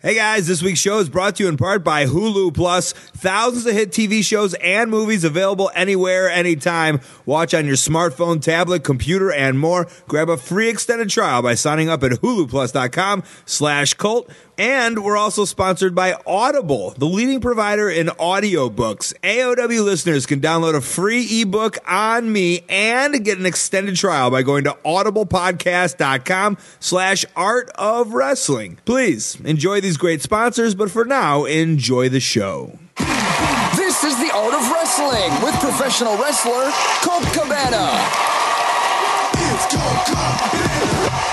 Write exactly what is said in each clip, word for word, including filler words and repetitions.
Hey guys, this week's show is brought to you in part by Hulu Plus. Thousands of hit T V shows and movies available anywhere, anytime. Watch on your smartphone, tablet, computer, and more. Grab a free extended trial by signing up at huluplus.com slash Colt. And we're also sponsored by Audible, the leading provider in audiobooks. A O W listeners can download a free ebook on me and get an extended trial by going to audiblepodcast.com slash art of wrestling. Please enjoy these great sponsors, but for now, enjoy the show. This is the Art of Wrestling with professional wrestler Colt Cabana. It's Colt Cabana.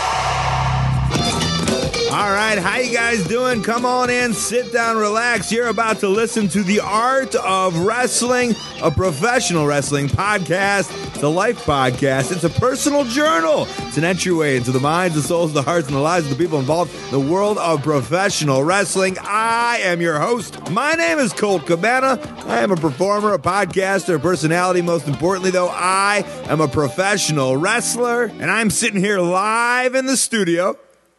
All right, how you guys doing? Come on in, sit down, relax. You're about to listen to the Art of Wrestling, a professional wrestling podcast. It's a life podcast. It's a personal journal. It's an entryway into the minds, the souls, the hearts, and the lives of the people involved in the world of professional wrestling. I am your host. My name is Colt Cabana. I am a performer, a podcaster, a personality. Most importantly, though, I am a professional wrestler, and I'm sitting here live in the studio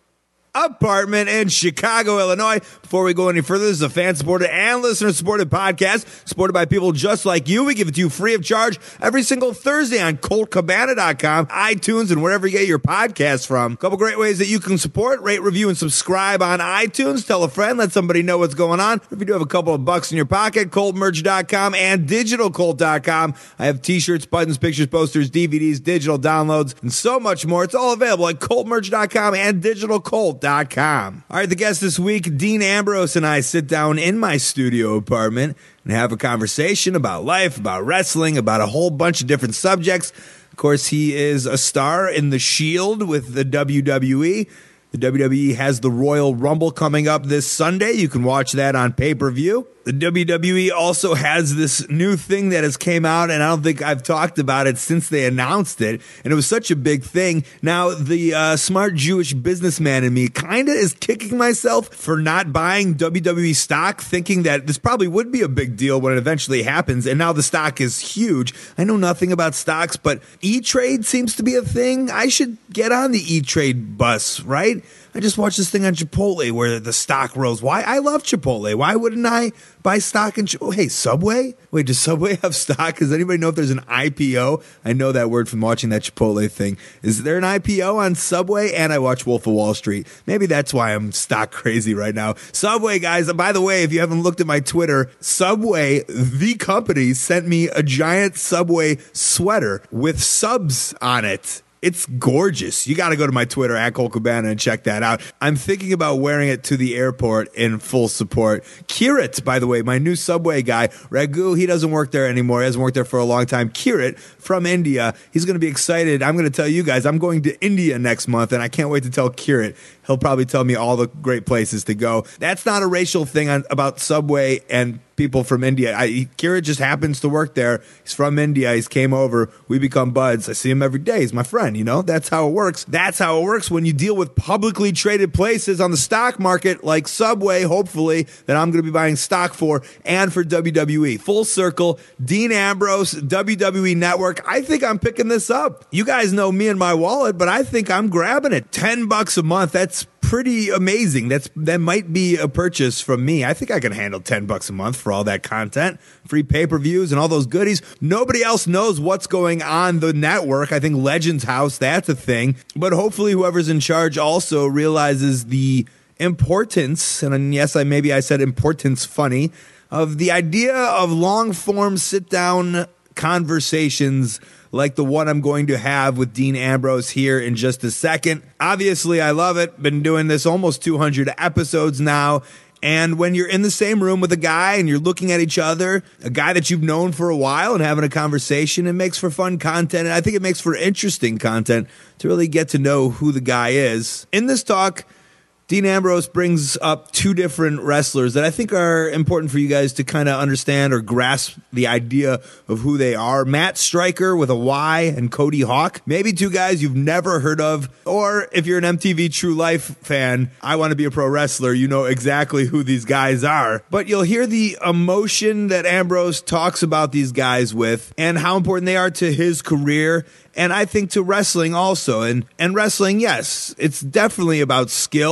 apartment in Chicago, Illinois. Before we go any further, this is a fan-supported and listener-supported podcast supported by people just like you. We give it to you free of charge every single Thursday on colt cabana dot com, iTunes, and wherever you get your podcasts from. A couple great ways that you can support: rate, review, and subscribe on iTunes. Tell a friend, let somebody know what's going on. If you do have a couple of bucks in your pocket, colt merch dot com and digital colt dot com. I have t-shirts, buttons, pictures, posters, D V Ds, digital downloads, and so much more. It's all available at colt merch dot com and digital colt dot com. All right, the guest this week, Dean Ambrose, and I sit down in my studio apartment and have a conversation about life, about wrestling, about a whole bunch of different subjects. Of course, he is a star in The Shield with the W W E. The W W E has the Royal Rumble coming up this Sunday. You can watch that on pay-per-view. The W W E also has this new thing that has came out, and I don't think I've talked about it since they announced it, and it was such a big thing. Now, the uh, smart Jewish businessman in me kind of is kicking myself for not buying W W E stock, thinking that this probably would be a big deal when it eventually happens, and now the stock is huge. I know nothing about stocks, but E-Trade seems to be a thing. I should get on the E-Trade bus, right? I just watched this thing on Chipotle where the stock rose. Why? I love Chipotle. Why wouldn't I buy stock in Chipotle? Oh, hey, Subway? Wait, does Subway have stock? Does anybody know if there's an I P O? I know that word from watching that Chipotle thing. Is there an I P O on Subway? And I watch Wolf of Wall Street. Maybe that's why I'm stock crazy right now. Subway, guys. By the way, if you haven't looked at my Twitter, Subway, the company, sent me a giant Subway sweater with subs on it. It's gorgeous. You got to go to my Twitter, at Colt Cabana, and check that out. I'm thinking about wearing it to the airport in full support. Kirit, by the way, my new Subway guy, Raghu, he doesn't work there anymore. He hasn't worked there for a long time. Kirit from India. He's going to be excited. I'm going to tell you guys, I'm going to India next month, and I can't wait to tell Kirit. He'll probably tell me all the great places to go. That's not a racial thing on, about Subway and people from India. I, Kirit just happens to work there. He's from India. He's came over. We become buds. I see him every day. He's my friend, you know? That's how it works. That's how it works when you deal with publicly traded places on the stock market like Subway, hopefully, that I'm going to be buying stock for, and for W W E. Full circle, Dean Ambrose, W W E Network. I think I'm picking this up. You guys know me and my wallet, but I think I'm grabbing it. ten bucks a month. That's pretty amazing. That's that might be a purchase from me. I think I can handle ten bucks a month for all that content, free pay-per-views and all those goodies. Nobody else knows what's going on the network. I think Legends House, that's a thing. But hopefully whoever's in charge also realizes the importance, and yes, I maybe I said importance funny, of the idea of long-form sit-down conversations like the one I'm going to have with Dean Ambrose here in just a second. Obviously, I love it. Been doing this almost two hundred episodes now. And when you're in the same room with a guy and you're looking at each other, a guy that you've known for a while, and having a conversation, it makes for fun content. And I think it makes for interesting content to really get to know who the guy is. In this talk, Dean Ambrose brings up two different wrestlers that I think are important for you guys to kind of understand or grasp the idea of who they are. Matt Striker with a Y and Cody Hawk. Maybe two guys you've never heard of. Or if you're an M T V True Life fan, I Want to Be a Pro Wrestler, you know exactly who these guys are. But you'll hear the emotion that Ambrose talks about these guys with and how important they are to his career. And I think to wrestling also. And, and wrestling, yes, it's definitely about skill.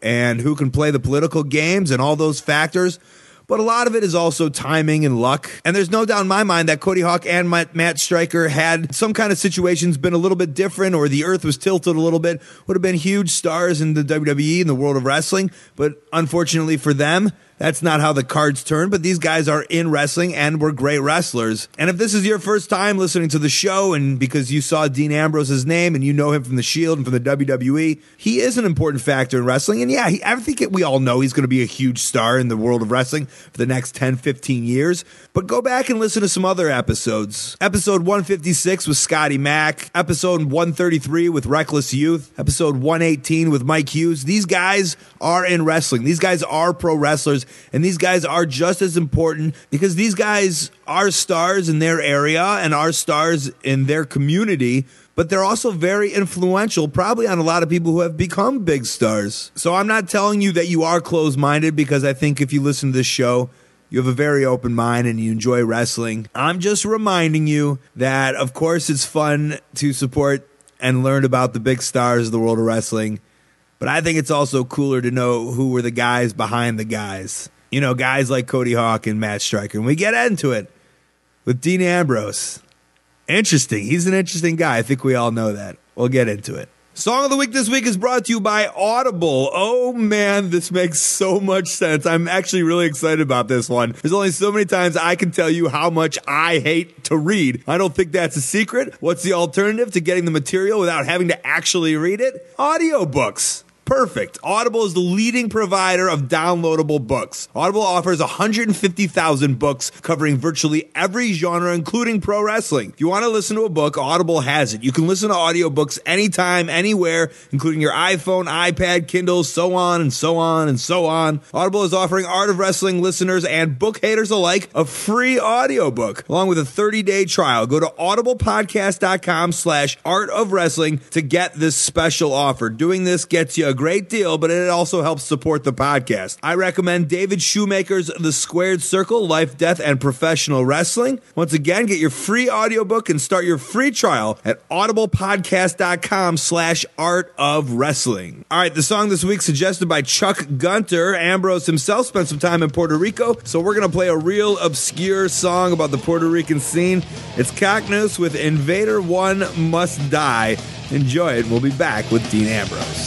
and who can play the political games and all those factors. But a lot of it is also timing and luck. And there's no doubt in my mind that Cody Hawk and Matt Striker, had some kind of situations been a little bit different, or the earth was tilted a little bit, would have been huge stars in the W W E, in the world of wrestling. But unfortunately for them, that's not how the cards turn, but these guys are in wrestling and were great wrestlers. And if this is your first time listening to the show, and because you saw Dean Ambrose's name and you know him from the Shield and from the W W E, he is an important factor in wrestling. And yeah, he, I think we all know he's going to be a huge star in the world of wrestling for the next ten, fifteen years. But go back and listen to some other episodes. Episode one fifty-six with Scotty Mack. Episode one thirty-three with Reckless Youth. Episode one eighteen with Mike Hughes. These guys are in wrestling. These guys are pro wrestlers. And these guys are just as important because these guys are stars in their area and are stars in their community, but they're also very influential, probably on a lot of people who have become big stars. So I'm not telling you that you are closed-minded, because I think if you listen to this show, you have a very open mind and you enjoy wrestling. I'm just reminding you that, of course, it's fun to support and learn about the big stars of the world of wrestling. But I think it's also cooler to know who were the guys behind the guys. You know, guys like Cody Hawk and Matt Striker. And we get into it with Dean Ambrose. Interesting. He's an interesting guy. I think we all know that. We'll get into it. Song of the Week this week is brought to you by Audible. Oh, man, this makes so much sense. I'm actually really excited about this one. There's only so many times I can tell you how much I hate to read. I don't think that's a secret. What's the alternative to getting the material without having to actually read it? Audiobooks. Perfect. Audible is the leading provider of downloadable books. Audible offers one hundred fifty thousand books covering virtually every genre, including pro wrestling. If you want to listen to a book, Audible has it. You can listen to audiobooks anytime, anywhere, including your iPhone, iPad, Kindle, so on and so on and so on. Audible is offering Art of Wrestling listeners and book haters alike a free audiobook, along with a thirty-day trial. Go to audiblepodcast.com slash art of wrestling to get this special offer. Doing this gets you a great deal, but it also helps support the podcast. I recommend David Shoemaker's The Squared Circle, Life, Death, and Professional Wrestling. Once again, get your free audiobook and start your free trial at audiblepodcast.com slash art of wrestling. All right, the song this week suggested by Chuck Gunter. Ambrose himself spent some time in Puerto Rico, so we're going to play a real obscure song about the Puerto Rican scene. It's Cockness with Invader One Must Die. Enjoy it. We'll be back with Dean Ambrose.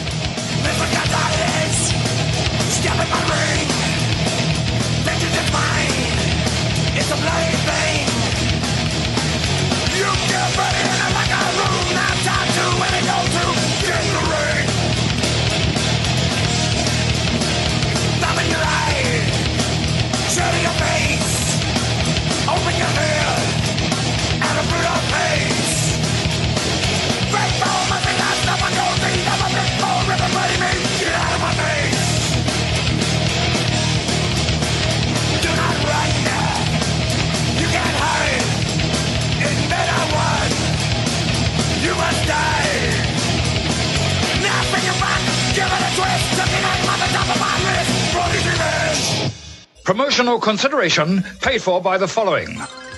It's a bloody thing. You get ready in it like a room. Now time to when it go to get in the ring. Thumb in your eye, shut your face, open your head, and a brutal face. Great ball must be last up on your feet. I'm a big ball ripping bloody me. Get out of my face. Do not run now. You can't hide. Invader One, you must die. Now bring your back, give it a twist. Looking at him on the top of my wrist. Brody's revenge. Promotional consideration paid for by the following.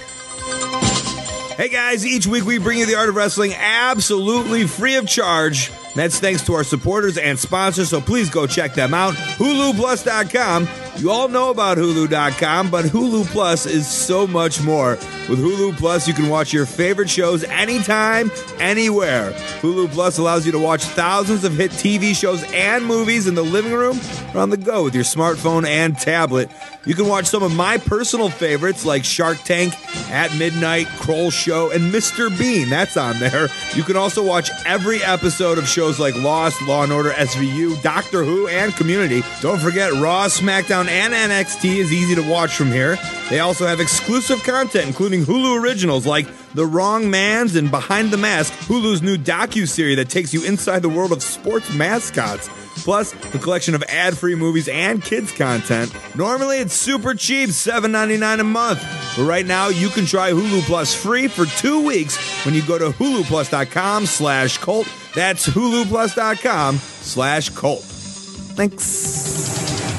Hey guys, each week we bring you the Art of Wrestling absolutely free of charge. That's thanks to our supporters and sponsors, so please go check them out. Hulu Plus dot com. You all know about Hulu dot com, but Hulu Plus is so much more. With Hulu Plus, you can watch your favorite shows anytime, anywhere. Hulu Plus allows you to watch thousands of hit T V shows and movies in the living room or on the go with your smartphone and tablet. You can watch some of my personal favorites like Shark Tank, At Midnight, Kroll Show, and Mister Bean. That's on there. You can also watch every episode of shows like Lost, Law and Order, S V U, Doctor Who, and Community. Don't forget Raw, SmackDown, and N X T is easy to watch from here. They also have exclusive content, including Hulu originals like The Wrong Mans and Behind the Mask, Hulu's new docuseries that takes you inside the world of sports mascots. Plus, the collection of ad-free movies and kids content. Normally, it's super cheap, seven ninety-nine a month. But right now, you can try Hulu Plus free for two weeks when you go to hulu plus dot com slash Colt. That's hulu plus dot com slash Colt. Thanks.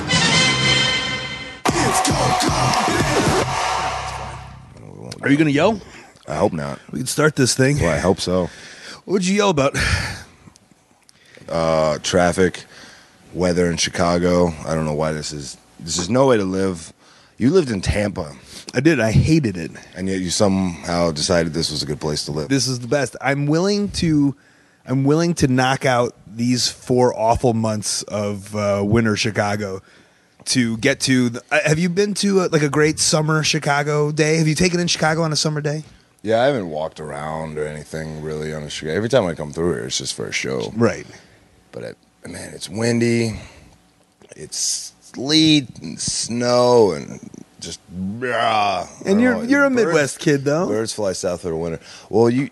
Are you going to yell? I hope not. We can start this thing. Well, I hope so. What would you yell about? Uh, traffic, weather in Chicago. I don't know why this is. This is no way to live. You lived in Tampa. I did. I hated it. And yet you somehow decided this was a good place to live. This is the best. I'm willing to I'm willing to knock out these four awful months of uh, winter Chicago to get to the, uh, have you been to a, like a great summer Chicago day? Have you taken in Chicago on a summer day? Yeah, I haven't walked around or anything really on a Chicago. Every time I come through here, it's just for a show. Right. But, it, man, it's windy. It's sleet and snow and just... Uh, and you're know, you're a birds, Midwest kid, though. Birds fly south for the winter. Well, you...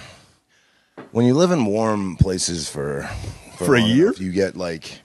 When you live in warm places for... For, for a year? Enough, you get, like...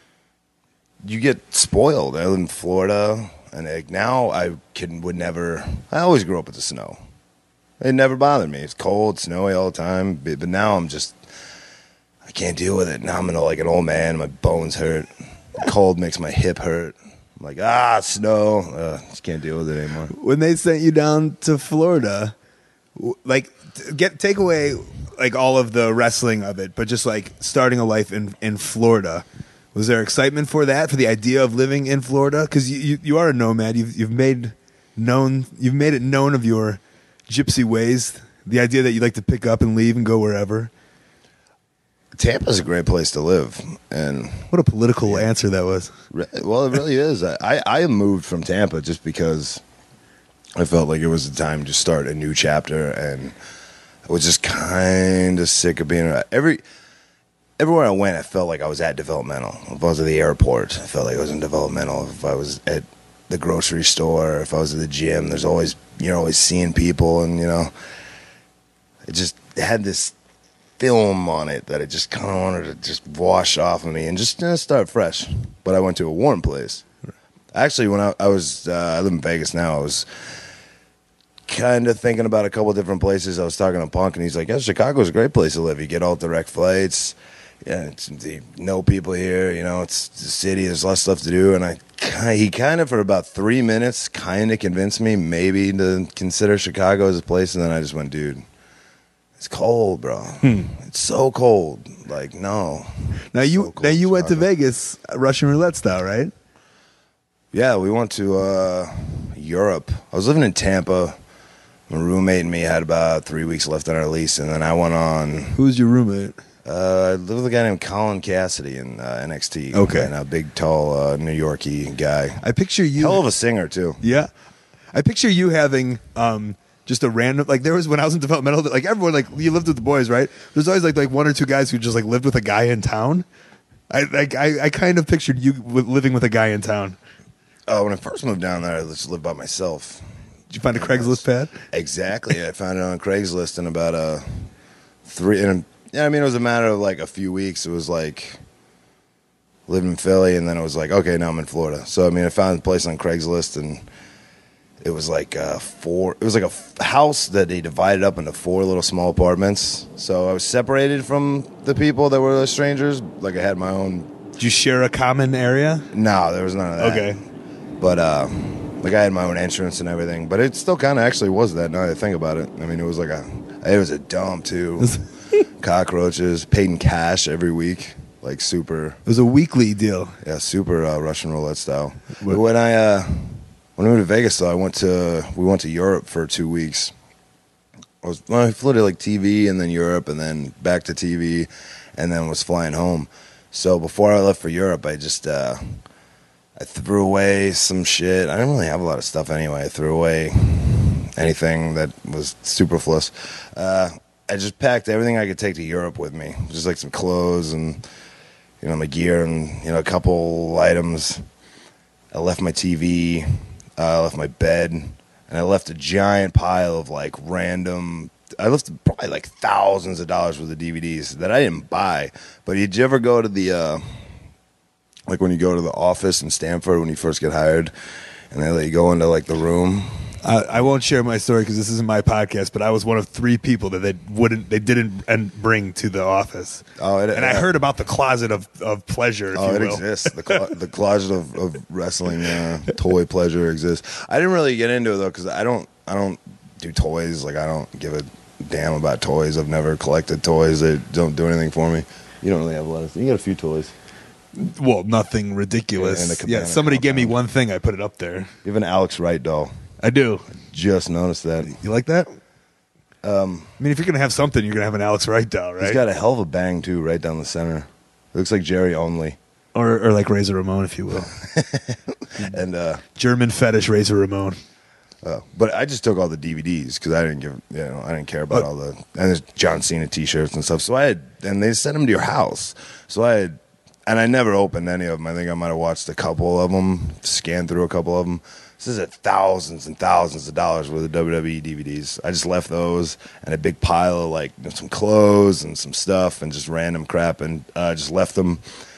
You get spoiled. I live in Florida, and like, now I can would never... I always grew up with the snow. It never bothered me. It's cold, snowy all the time. But, but now I'm just... I can't deal with it. Now I'm like an old man. My bones hurt. The cold makes my hip hurt. I'm like, ah, snow. Uh, just can't deal with it anymore. When they sent you down to Florida, like, get take away like all of the wrestling of it, but just like starting a life in, in Florida. Was there excitement for that, for the idea of living in Florida? Because you, you you are a nomad. You've you've made known you've made it known of your gypsy ways. The idea that you like to pick up and leave and go wherever. Tampa's a great place to live, and what a political yeah. answer that was. Well, it really is. I, I moved from Tampa just because I felt like it was the time to start a new chapter, and I was just kind of sick of being every everywhere I went. I felt like I was at developmental. If I was at the airport, I felt like I was in developmental. If I was at the grocery store, if I was at the gym, there's always you're always seeing people, and you know, it just had this film on it that I just kind of wanted to just wash off of me and just you know, start fresh. But I went to a warm place. Actually, when I, I was, uh, I live in Vegas now, I was kind of thinking about a couple different places. I was talking to Punk, and he's like, yeah, Chicago's a great place to live. You get all direct flights. Yeah, it's, you know people here. You know, it's the city. There's less stuff to do. And I, he kind of, for about three minutes, kind of convinced me maybe to consider Chicago as a place. And then I just went, dude, it's cold, bro. Hmm. It's so cold. Like, no. Now you so now you went to Vegas Russian roulette style, right? Yeah, we went to uh, Europe. I was living in Tampa. My roommate and me had about three weeks left on our lease, and then I went on. Who's your roommate? Uh, I lived with a guy named Colin Cassidy in uh, N X T. Okay. And a big, tall, uh, New Yorkie guy. I picture you. Hell of a singer, too. Yeah. I picture you having... Um, just a random, like there was when I was in developmental, like everyone, like you lived with the boys, right? There's always like like one or two guys who just like lived with a guy in town. I like I, I kind of pictured you with, living with a guy in town. Oh, uh, when I first moved down there, I just lived by myself. Did you find a Craigslist pad? Exactly, I found it on Craigslist in about a three. And yeah, I mean it was a matter of like a few weeks. It was like living in Philly, and then it was like okay, now I'm in Florida. So I mean, I found a place on Craigslist and. It was like uh, four. It was like a f- house that they divided up into four little small apartments. So I was separated from the people that were the strangers. Like I had my own. Did you share a common area? No, there was none of that. Okay. But uh, like I had my own entrance and everything. But it still kind of actually was that. Now that I think about it, I mean, it was like a. It was a dump too. Cockroaches, paid in cash every week. Like super. It was a weekly deal. Yeah, super uh, Russian roulette style. But when I. Uh, When we moved to Vegas, though, I went to we went to Europe for two weeks. I was well, I flew to like T V and then Europe and then back to T V, and then was flying home. So before I left for Europe, I just uh, I threw away some shit. I didn't really have a lot of stuff anyway. I threw away anything that was superfluous. Uh, I just packed everything I could take to Europe with me, just like some clothes and you know my gear and you know a couple items. I left my T V. Uh, I left my bed, and I left a giant pile of, like, random... I left probably, like, thousands of dollars worth of D V Ds that I didn't buy. But did you ever go to the, uh, like, when you go to the office in Stanford when you first get hired, and they let you go into, like, the room? I, I won't share my story because this isn't my podcast, but I was one of three people that they wouldn't, they didn't and bring to the office. Oh, it, and I heard about the closet of, of pleasure. If oh, you it will. exists. The clo- the closet of, of wrestling uh, toy pleasure exists. I didn't really get into it though because I don't I don't do toys. Like I don't give a damn about toys. I've never collected toys. They don't do anything for me. You don't really have a lot of. You got a few toys. Well, nothing ridiculous. In the Yeah, Cabana somebody gave me compound. one thing. I put it up there. You have an Alex Wright doll. I do. Just noticed that. You like that? Um, I mean, if you're gonna have something, you're gonna have an Alex Wright doll, right? He's got a hell of a bang too, right down the center. Looks like Jerry Only. or or like Razor Ramon, if you will. And uh, German fetish Razor Ramon. uh, but I just took all the D V Ds because I didn't give, you know, I didn't care about But- all the and there's John Cena T-shirts and stuff. So I had, and they sent them to your house. So I had, and I never opened any of them. I think I might have watched a couple of them, scanned through a couple of them. This is at thousands and thousands of dollars worth of W W E D V Ds. I just left those and a big pile of like you know, some clothes and some stuff and just random crap, and uh, just left them,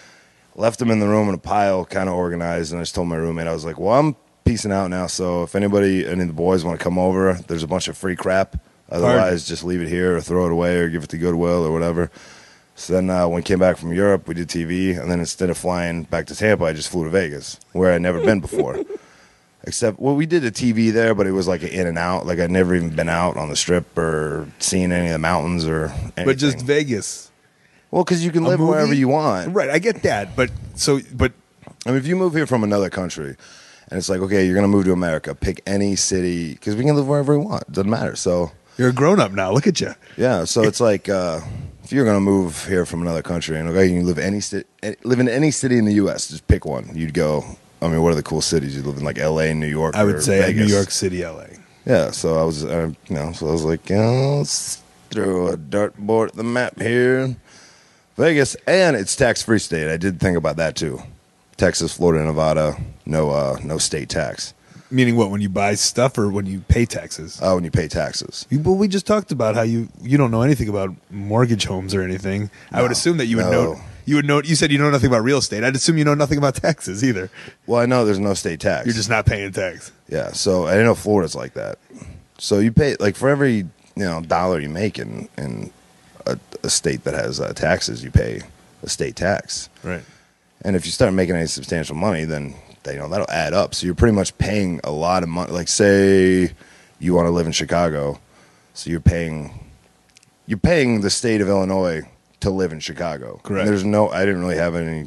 left them in the room in a pile, kind of organized. And I just told my roommate, I was like, "Well, I'm peacing out now. So if anybody, any of the boys want to come over, there's a bunch of free crap. Otherwise, just leave it here or throw it away or give it to Goodwill or whatever." So then uh, when we came back from Europe, we did T V, and then instead of flying back to Tampa, I just flew to Vegas, where I'd never been before. Except, well, we did a T V there, but it was like an in and out. Like I'd never even been out on the Strip or seen any of the mountains or anything. But just Vegas. Well, because you can A live movie? wherever you want. Right, I get that. But so but I mean, if you move here from another country, and it's like, okay, you're going to move to America, pick any city, because we can live wherever we want. It doesn't matter. So, you're a grown up now. Look at you. yeah, so it's like, uh, if you're going to move here from another country, and okay, you can live any ci- live in any city in the U S, just pick one. You'd go, I mean, what are the cool cities? You live in like L A, New York, I would or say Vegas. New York City, L A. Yeah, so I was, uh, you know, so I was like, you know, let's throw a dartboard at the map here. Vegas, and it's tax-free state. I did think about that too. Texas, Florida, Nevada, no, uh, no state tax. Meaning what, when you buy stuff or when you pay taxes? Oh, when you pay taxes. You- Well, we just talked about how you you don't know anything about mortgage homes or anything. I would assume that you would no. know. You would know. You said you know nothing about real estate. I'd assume you know nothing about taxes either. Well, I know there's no state tax. You're just not paying tax. Yeah, so I didn't know Florida's like that. So you pay, like, for every, you know, dollar you make in, in a, a state that has uh, taxes, you pay a state tax. Right. And if you start making any substantial money, then, you know, that'll add up. So you're pretty much paying a lot of money. Like, say you want to live in Chicago, so you're paying, you're paying the state of Illinois to live in Chicago. Correct. And there's no, I didn't really have any,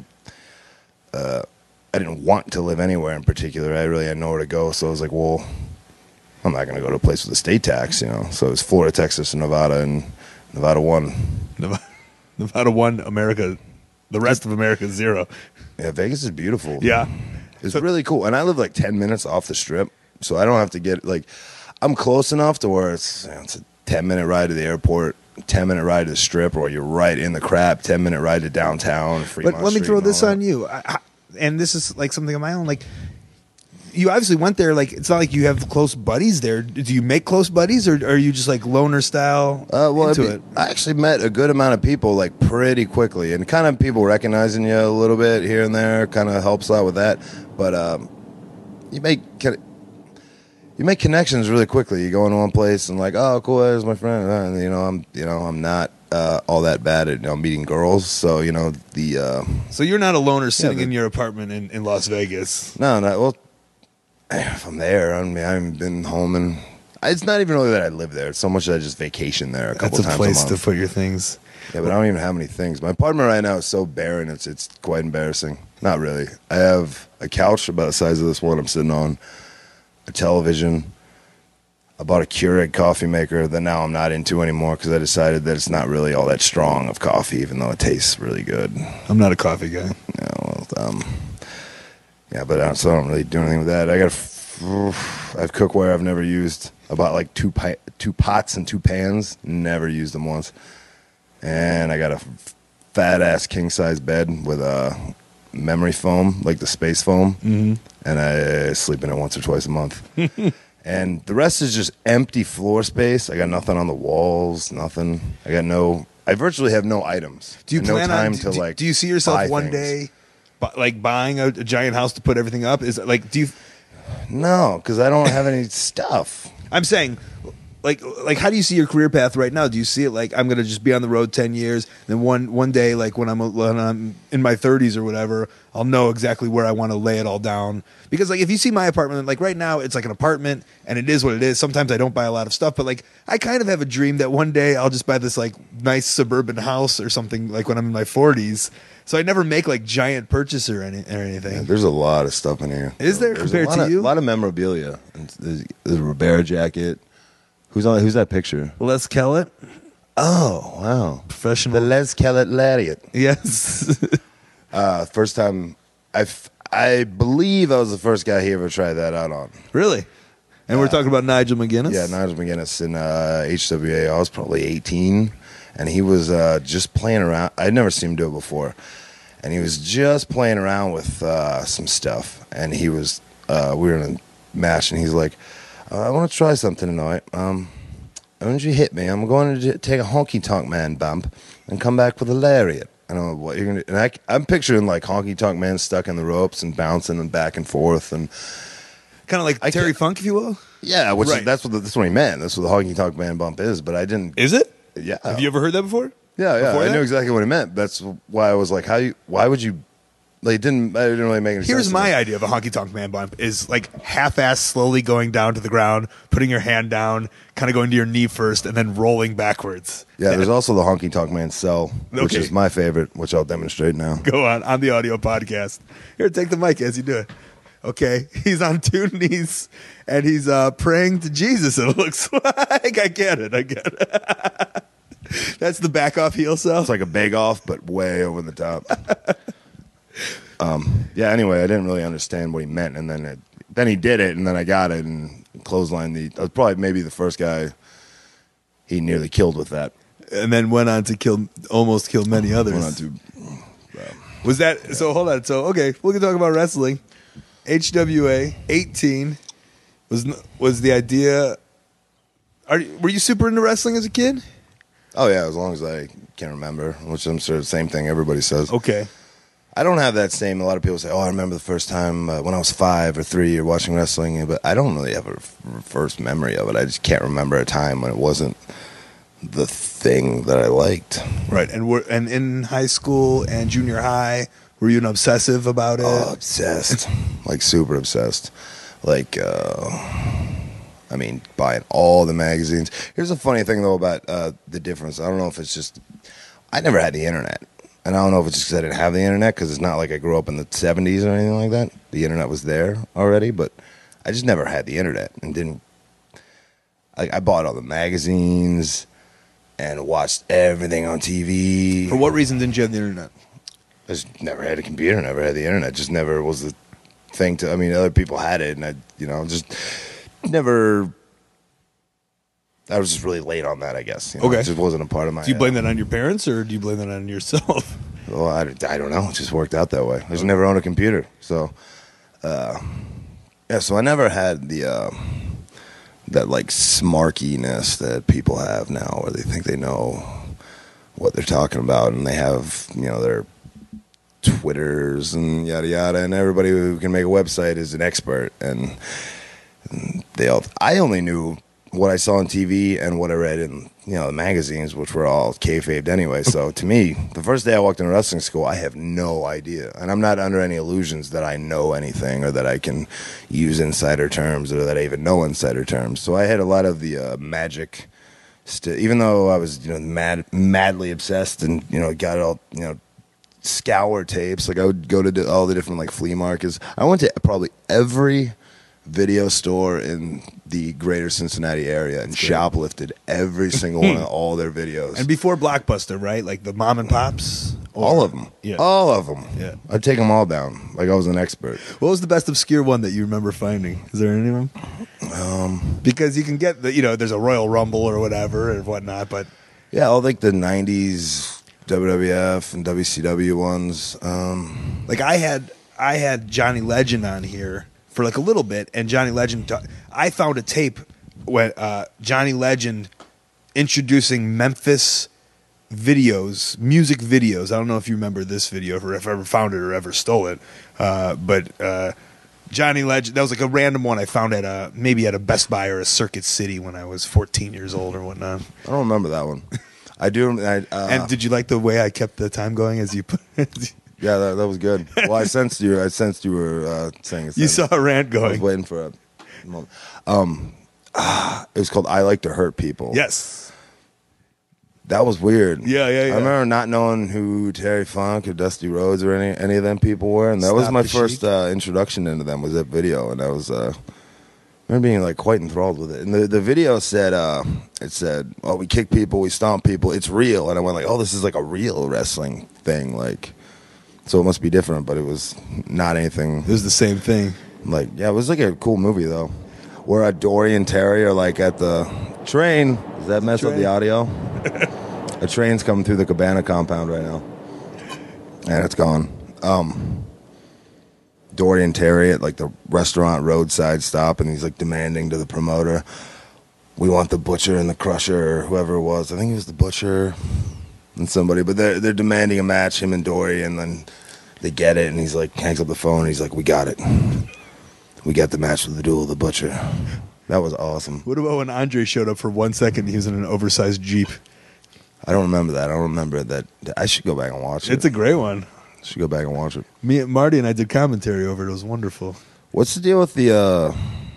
uh, I didn't want to live anywhere in particular. I really had nowhere to go. So I was like, well, I'm not going to go to a place with a state tax, you know. So it's Florida, Texas, and Nevada, and Nevada won. Nevada, Nevada one, America. The rest of America is zero. Yeah, Vegas is beautiful. Yeah. It's So- really cool. And I live like ten minutes off the Strip, so I don't have to get, like, I'm close enough to where it's, you know, it's a ten-minute ride to the airport, ten-minute ride to the Strip, or you're right in the crap, ten-minute ride to downtown. But Fremont let me Street throw and all this that. on you. I, I, and this is like something of my own. Like, you obviously went there. Like, it's not like you have close buddies there. Do you make close buddies, or, or are you just like loner style Uh, well, into I, it? I actually met a good amount of people like pretty quickly, and kind of people recognizing you a little bit here and there kind of helps out with that. But um, you make kind of, you make connections really quickly. You go into one place and like, oh, cool, there's my friend. Uh, And, you know, I'm you know I'm not uh, all that bad at you know, meeting girls, so you know the uh, So you're not a loner sitting the- in your apartment in, in Las Vegas. no, no. Well, if I'm there, I mean, I haven't been home, and it's not even really that I live there. It's so much that I just vacation there a couple That's a times place a to month. put your things. Yeah, but I don't even have any things. My apartment right now is so barren, it's it's quite embarrassing. Not really. I have a couch about the size of this one I'm sitting on, a television. I bought a Keurig coffee maker that now I'm not into anymore because I decided that it's not really all that strong of coffee, even though it tastes really good. I'm not a coffee guy. Yeah, well, um, yeah, but I, so I don't really do anything with that. I got, a f- I have cookware I've never used. I bought like two pi- two pots and two pans. Never used them once. And I got a fat ass king size bed with a memory foam, like the space foam, mm-hmm. and I sleep in it once or twice a month. And the rest is just empty floor space. I got nothing on the walls, nothing. I got no. I virtually have no items. Do you and plan no time on? to do, like? do you see yourself buy one things. day, bu- like buying a, a giant house to put everything up? Is it like do you? No, because I don't have any stuff. I'm saying, like, like, how do you see your career path right now? Do you see it like I'm gonna just be on the road ten years, then one one day, like when I'm when I'm in my thirties or whatever, I'll know exactly where I want to lay it all down. Because like if you see my apartment, like right now, it's like an apartment, and it is what it is. Sometimes I don't buy a lot of stuff, but like I kind of have a dream that one day I'll just buy this like nice suburban house or something like when I'm in my forties. So I never make like giant purchase or, any, or anything. Yeah, there's a lot of stuff in here. Is there there's compared a lot to of, you? A lot of memorabilia. There's, there's a Rivera jacket. Who's on? Who's that picture? Les Kellett. Oh wow, Professional. The Les Kellett Lariat. Yes. uh, first time I, f- I believe I was the first guy he ever tried that out on. Really? And uh, we're talking about Nigel McGuinness? Yeah, Nigel McGuinness in uh, H W A. I was probably eighteen, and he was uh, just playing around. I'd never seen him do it before, and he was just playing around with uh, some stuff. And he was, uh, we were in a match, and he's like, uh, "I want to try something tonight. Um, why don't you hit me? I'm going to take a honky tonk man bump and come back with a lariat." I don't know what you're gonna. And I, I'm picturing like honky tonk man stuck in the ropes and bouncing and back and forth and. Kind of like I Terry Funk, if you will. Yeah, which right. is, that's what the, that's what he meant. That's what the honky tonk man bump is. But I didn't. Is it? Yeah. Have you ever heard that before? Yeah, yeah. Before I that? knew exactly what he meant. That's why I was like, how you? Why would you? Like, it didn't. It didn't really make any sense. Here's my me. idea of a honky tonk man bump: is like half-ass, slowly going down to the ground, putting your hand down, kind of going to your knee first, and then rolling backwards. Yeah, there's also the honky tonk man cell, which Okay. is my favorite, which I'll demonstrate now. Go on on the audio podcast. Here, take the mic as you do it. Okay, he's on two knees and he's uh, praying to Jesus. It looks like I get it. I get it. That's the back off heel cell. It's like a bake off, but way over the top. um, yeah. Anyway, I didn't really understand what he meant, and then it, then he did it, and then I got it and clotheslined the. I was probably maybe the first guy he nearly killed with that. And then went on to kill, almost kill many others. Went on to. Uh, Was that yeah. So? Hold on. So okay, we can talk about wrestling. H W A eighteen was was the idea. Are were you super into wrestling as a kid? Oh yeah, as long as I can remember, which I'm sure the same thing everybody says. Okay. I don't have that same. A lot of people say, "Oh, I remember the first time uh, when I was five or three or watching wrestling," but I don't really have a f- first memory of it. I just can't remember a time when it wasn't the thing that I liked. Right, and we're, and in high school and junior high, were you an obsessive about it? Oh, obsessed, like super obsessed. Like, uh, I mean, buying all the magazines. Here's a funny thing though about uh, the difference. I don't know if it's just I never had the internet. And I don't know if it's just because I didn't have the internet, because it's not like I grew up in the seventies or anything like that. The internet was there already, but I just never had the internet and didn't. Like, I bought all the magazines and watched everything on T V. For what reason didn't you have the internet? I just never had a computer, never had the internet. Just never was the thing to. I mean, other people had it, and I, you know, just never. I was just really late on that, I guess. You know? Okay. It just wasn't a part of my. Do you blame uh, that on your parents, or do you blame that on yourself? Well, I, I don't know. It just worked out that way. I just never owned a computer. So, uh, yeah, so I never had the, uh, that like smarkiness that people have now, where they think they know what they're talking about, and they have, you know, their Twitters and yada yada, and everybody who can make a website is an expert, and, and they all. I only knew what I saw on T V and what I read in, you know, the magazines, which were all kayfabed anyway. So to me, the first day I walked into wrestling school, I have no idea, and I'm not under any illusions that I know anything or that I can use insider terms or that I even know insider terms. So I had a lot of the uh, magic. St- even though I was, you know, mad, madly obsessed, and you know, got all, you know, scour tapes. Like I would go to all the different like flea markets. I went to probably every video store in the greater Cincinnati area and shoplifted every single one of all their videos. And before Blockbuster, right? Like the mom and pops? Or, all of them. Yeah. All of them. Yeah. I'd take them all down like I was an expert. What was the best obscure one that you remember finding? Is there any of them? Um, Because you can get the, you know, there's a Royal Rumble or whatever or whatnot, but yeah, all like the nineties W W F and W C W ones. Um, like I had I had Johnny Legend on here for like a little bit, and Johnny Legend, I found a tape when uh, Johnny Legend introducing Memphis videos, music videos. I don't know if you remember this video, or if I ever found it or ever stole it, uh, but uh, Johnny Legend, that was like a random one I found at a, maybe at a Best Buy or a Circuit City when I was fourteen years old or whatnot. I don't remember that one. I do. I, uh, And did you like the way I kept the time going as you put yeah, that, that was good. Well, I sensed you. I sensed you were uh, saying. A You saw a rant I was going. waiting for a moment. Um, ah, it was called "I Like to Hurt People." Yes. That was weird. Yeah, yeah, yeah. I remember not knowing who Terry Funk or Dusty Rhodes or any any of them people were, and that was Stop my the first Sheik. uh, introduction into them. Was that video, and I was uh, I remember being like quite enthralled with it. And the the video said, uh, it said, "Oh, we kick people, we stomp people. It's real." And I went like, "Oh, this is like a real wrestling thing." Like, so it must be different, but it was not anything. It was the same thing. Like, yeah, it was like a cool movie though, where uh, Dory and Terry are like at the train. Does that mess up Train. the audio? A train's coming through the Cabana compound right now, and it's gone. Um, Dory and Terry at like the restaurant roadside stop, and he's like demanding to the promoter, "We want the Butcher and the Crusher," or whoever it was. I think it was the Butcher and somebody, but they're they're demanding a match, him and Dory, and then they get it, and he's like hangs up the phone, and he's like, "We got it. We got the match with the duel of the Butcher." That was awesome. What about when Andre showed up for one second? He was in an oversized Jeep. I don't remember that. I don't remember that. I should go back and watch it. It's a great one. I should go back and watch it. Me, Marty, and I did commentary over it. It was wonderful. What's the deal with the? uh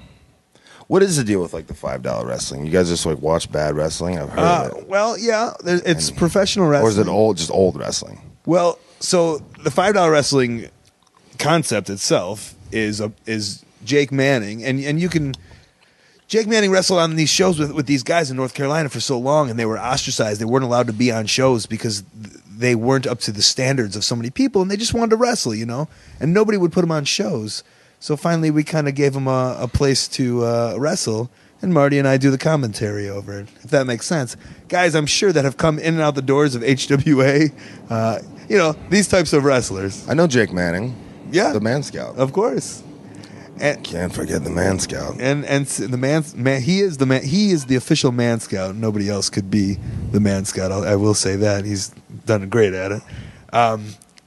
What is the deal with like the five dollar wrestling? You guys just like watch bad wrestling? I've heard Uh, of it. well, yeah, there- it's And- professional wrestling. Or is it old? Just old wrestling? Well, so the five dollar wrestling concept itself is a, is Jake Manning, and and you can. Jake Manning wrestled on these shows with, with these guys in North Carolina for so long, and they were ostracized. They weren't allowed to be on shows because th- they weren't up to the standards of so many people, and they just wanted to wrestle, you know? And nobody would put them on shows. So finally, we kind of gave them a, a place to uh, wrestle, and Marty and I do the commentary over it, if that makes sense. Guys, I'm sure that have come in and out the doors of H W A, uh, you know, these types of wrestlers. I know Jake Manning. Yeah. The Man Scout. Of course. And, Can't forget the Man Scout. And and s- the man, man, he is the man. He is the official Man Scout. Nobody else could be the Man Scout. I'll, I will say that he's done great at it. Um,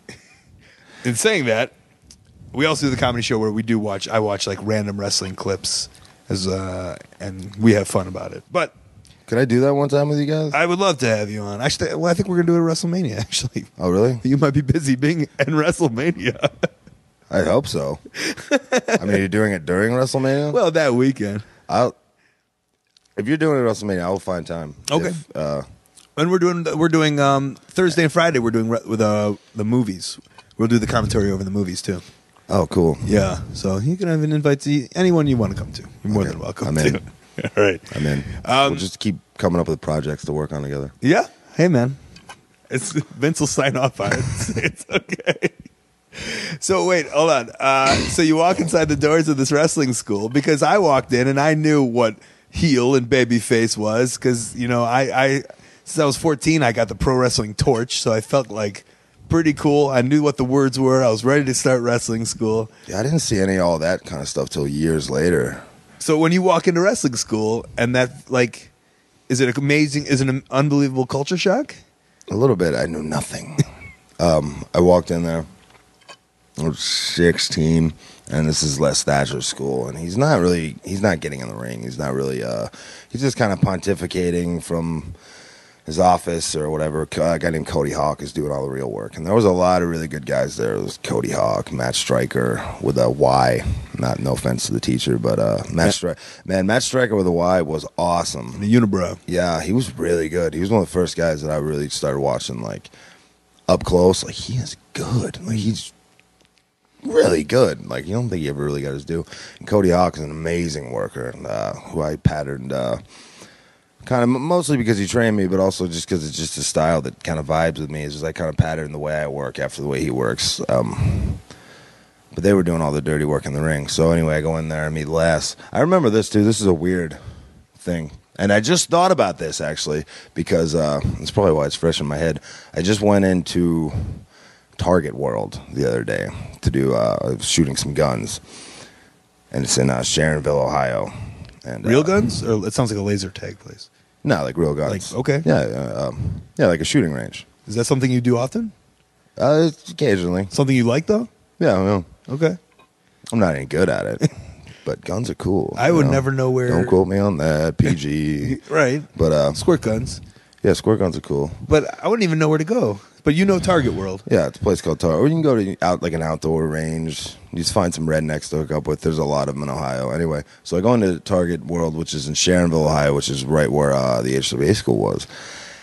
in saying that, we also do the comedy show where we do watch. I watch like random wrestling clips, as uh, and we have fun about it. But Could I do that one time with you guys? I would love to have you on. Actually, well, I think we're gonna do it at WrestleMania. Actually, Oh, really? you might be busy being in WrestleMania. I hope so. I mean, you're doing it during WrestleMania? Well, that weekend. I'll. If you're doing it at WrestleMania, I will find time. Okay. If, uh, And we're doing we're doing um, Thursday and Friday. We're doing re- with uh, the movies. We'll do the commentary over the movies too. oh, cool. Yeah, so you can have an invite to anyone you want to come to. You're more Okay. than welcome. I'm to. in. All right. I'm in. Um, we'll just keep coming up with projects to work on together. Yeah. Hey, man. It's Vince will sign off on it. It's, it's okay. So wait, hold on. Uh, so you walk inside the doors of this wrestling school because I walked in and I knew what heel and babyface was because you know I, I since I was fourteen I got the pro wrestling torch, so I felt like pretty cool. I knew what the words were. I was ready to start wrestling school. Yeah, I didn't see any of all that kind of stuff till years later. So when you walk into wrestling school and that like, is it amazing? Is it an unbelievable culture shock? A little bit. I knew nothing. um, I walked in there. I was sixteen, and this is Les Thatcher's school, and he's not really, he's not getting in the ring. He's not really, uh, he's just kind of pontificating from his office or whatever. A guy named Cody Hawk is doing all the real work, and there was a lot of really good guys there. There was Cody Hawk, Matt Stryker with a Y. Not no offense to the teacher, but uh, Matt Stryker, man, Matt Stryker with a Y was awesome. The unibrow. Yeah, he was really good. He was one of the first guys that I really started watching like up close. Like he is good. Like he's really good. Like you don't think he ever really got his due. And Cody Hawk is an amazing worker, and, uh, who I patterned uh, kind of mostly because he trained me, but also just because it's just a style that kind of vibes with me. Is just I kind of pattern the way I work after the way he works. Um, but they were doing all the dirty work in the ring. So anyway, I go in there and meet Les. I remember this too. This is a weird thing. And I just thought about this actually because uh, it's probably why it's fresh in my head. I just went into Target World the other day to do uh, I was shooting some guns, and it's in uh, Sharonville, Ohio. And Real uh, guns? Or it sounds like a laser tag place. No, like real guns. Like, okay. Yeah, uh, um, yeah, like a shooting range. Is that something you do often? Uh, occasionally. Something you like though? Yeah, I know. Okay. I'm not any good at it, but guns are cool. I you would know? never know where. Don't quote me on that. P G. Right. But uh, Squirt guns. yeah, squirt guns are cool. But I wouldn't even know where to go. But you know Target World. Yeah, it's a place called Tar. Or you can go to out like an outdoor range. You just find some rednecks to hook up with. There's a lot of them in Ohio. Anyway, so I go into Target World, which is in Sharonville, Ohio, which is right where uh, the H W A school was.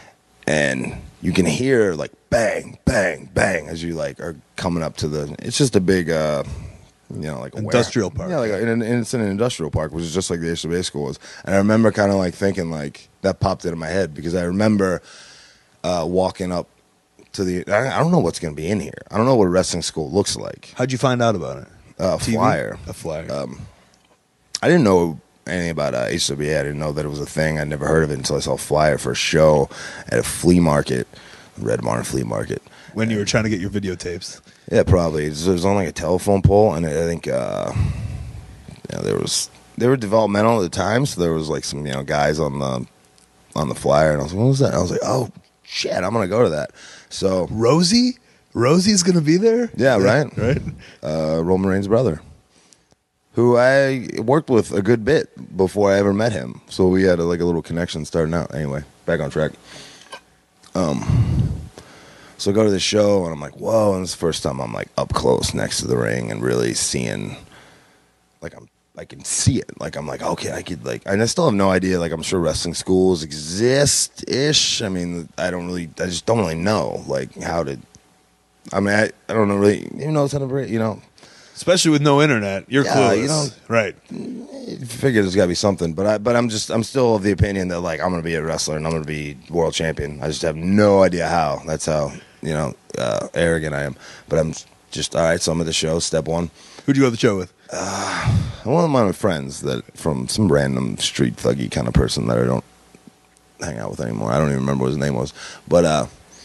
and you can hear like bang, bang, bang as you like are coming up to the. It's just a big, uh, you know, like a industrial ware- park. Yeah, like a, and, and it's in an industrial park, which is just like the H W A school was. And I remember kind of like thinking like that popped into my head because I remember uh, walking up to the. I, I don't know what's going to be in here. I don't know what a wrestling school looks like. How'd you find out about it? Uh, a T V? flyer. A flyer. Um, I didn't know anything about uh, H W A. I didn't know that it was a thing. I'd never heard of it until I saw a flyer for a show at a flea market, Red Barn Flea Market. When you were trying to get your videotapes. Yeah, probably. It was, it was on like a telephone pole, and I think uh, you know, there was they were developmental at the time, so there was like some you know guys on the on the flyer, and I was like, what was that? And I was like, oh shit, I'm gonna go to that. So Rosie, Rosie's gonna be there. yeah, right, right. Uh, Roman Reigns' brother, who I worked with a good bit before I ever met him. So we had a, like a little connection starting out. Anyway, back on track. Um. So I go to the show, and I'm like, whoa, and it's the first time I'm, like, up close next to the ring and really seeing, like, I'm, I can see it. Like, I'm like, okay, I could, like, and I still have no idea, like, I'm sure wrestling schools exist-ish. I mean, I don't really, I just don't really know, like, how to, I mean, I, I don't know really, even know how to, you know. Especially with no internet, you're Yeah, clueless. you know, right. I figure there's got to be something, but I, but I'm just, I'm still of the opinion that, like, I'm going to be a wrestler, and I'm going to be world champion. I just have no idea how. That's how. You know, uh, arrogant I am. But I'm just, all right, so I'm at the show, step one. Who'd you go to the show with? Uh, one of my friends that from some random street thuggy kind of person that I don't hang out with anymore. I don't even remember what his name was. But, uh,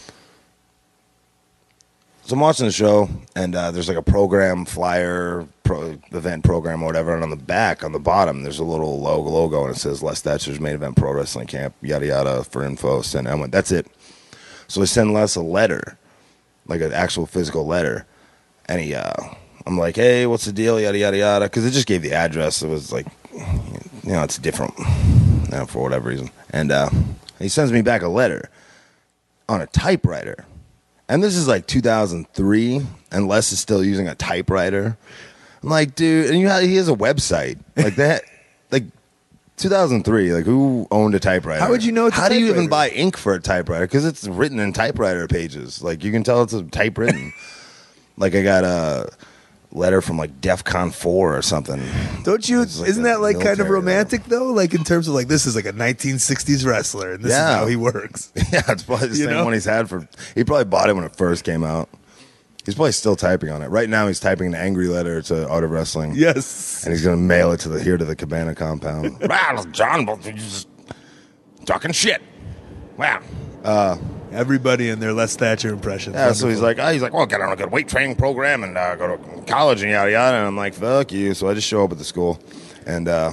so I'm watching the show, and uh, there's like a program, flyer, pro, event program or whatever, and on the back, on the bottom, there's a little logo, logo and it says Les Thatcher's Main Event Pro Wrestling Camp, yada, yada, for info. Send. I went, that's it. So I send Les a letter, like an actual physical letter, and he, uh, I'm like, hey, what's the deal, yada, yada, yada, because it just gave the address. It was like, you know, it's different, you know, for whatever reason. And uh, he sends me back a letter on a typewriter. And this is like two thousand three, and Les is still using a typewriter. I'm like, dude, and you have, he has a website. Like that, like, two thousand three, like, who owned a typewriter? How would you know it's a How do you even typewriter? buy ink for a typewriter? Because it's written in typewriter pages. Like, you can tell it's a typewritten. Like, I got a letter from, like, DEFCON four or something. Don't you? It's like Isn't a that like kind of military, romantic though? Like in terms of like this is like a nineteen sixties wrestler, and this Yeah. is how he works. Yeah, it's probably the You same know? one he's had for. He probably bought it when it first came out. He's probably still typing on it right now. He's typing an angry letter to Art of Wrestling. Yes. And he's gonna mail it to the here to the Cabana compound. Wow, John, but you're just talking shit. Wow. Uh, Everybody in their Les Thatcher impressions. yeah, so he's Wonderful. like, oh, he's like, well, get on a good weight training program and uh, go to college and yada yada. And I'm like, fuck you. So I just show up at the school, and uh,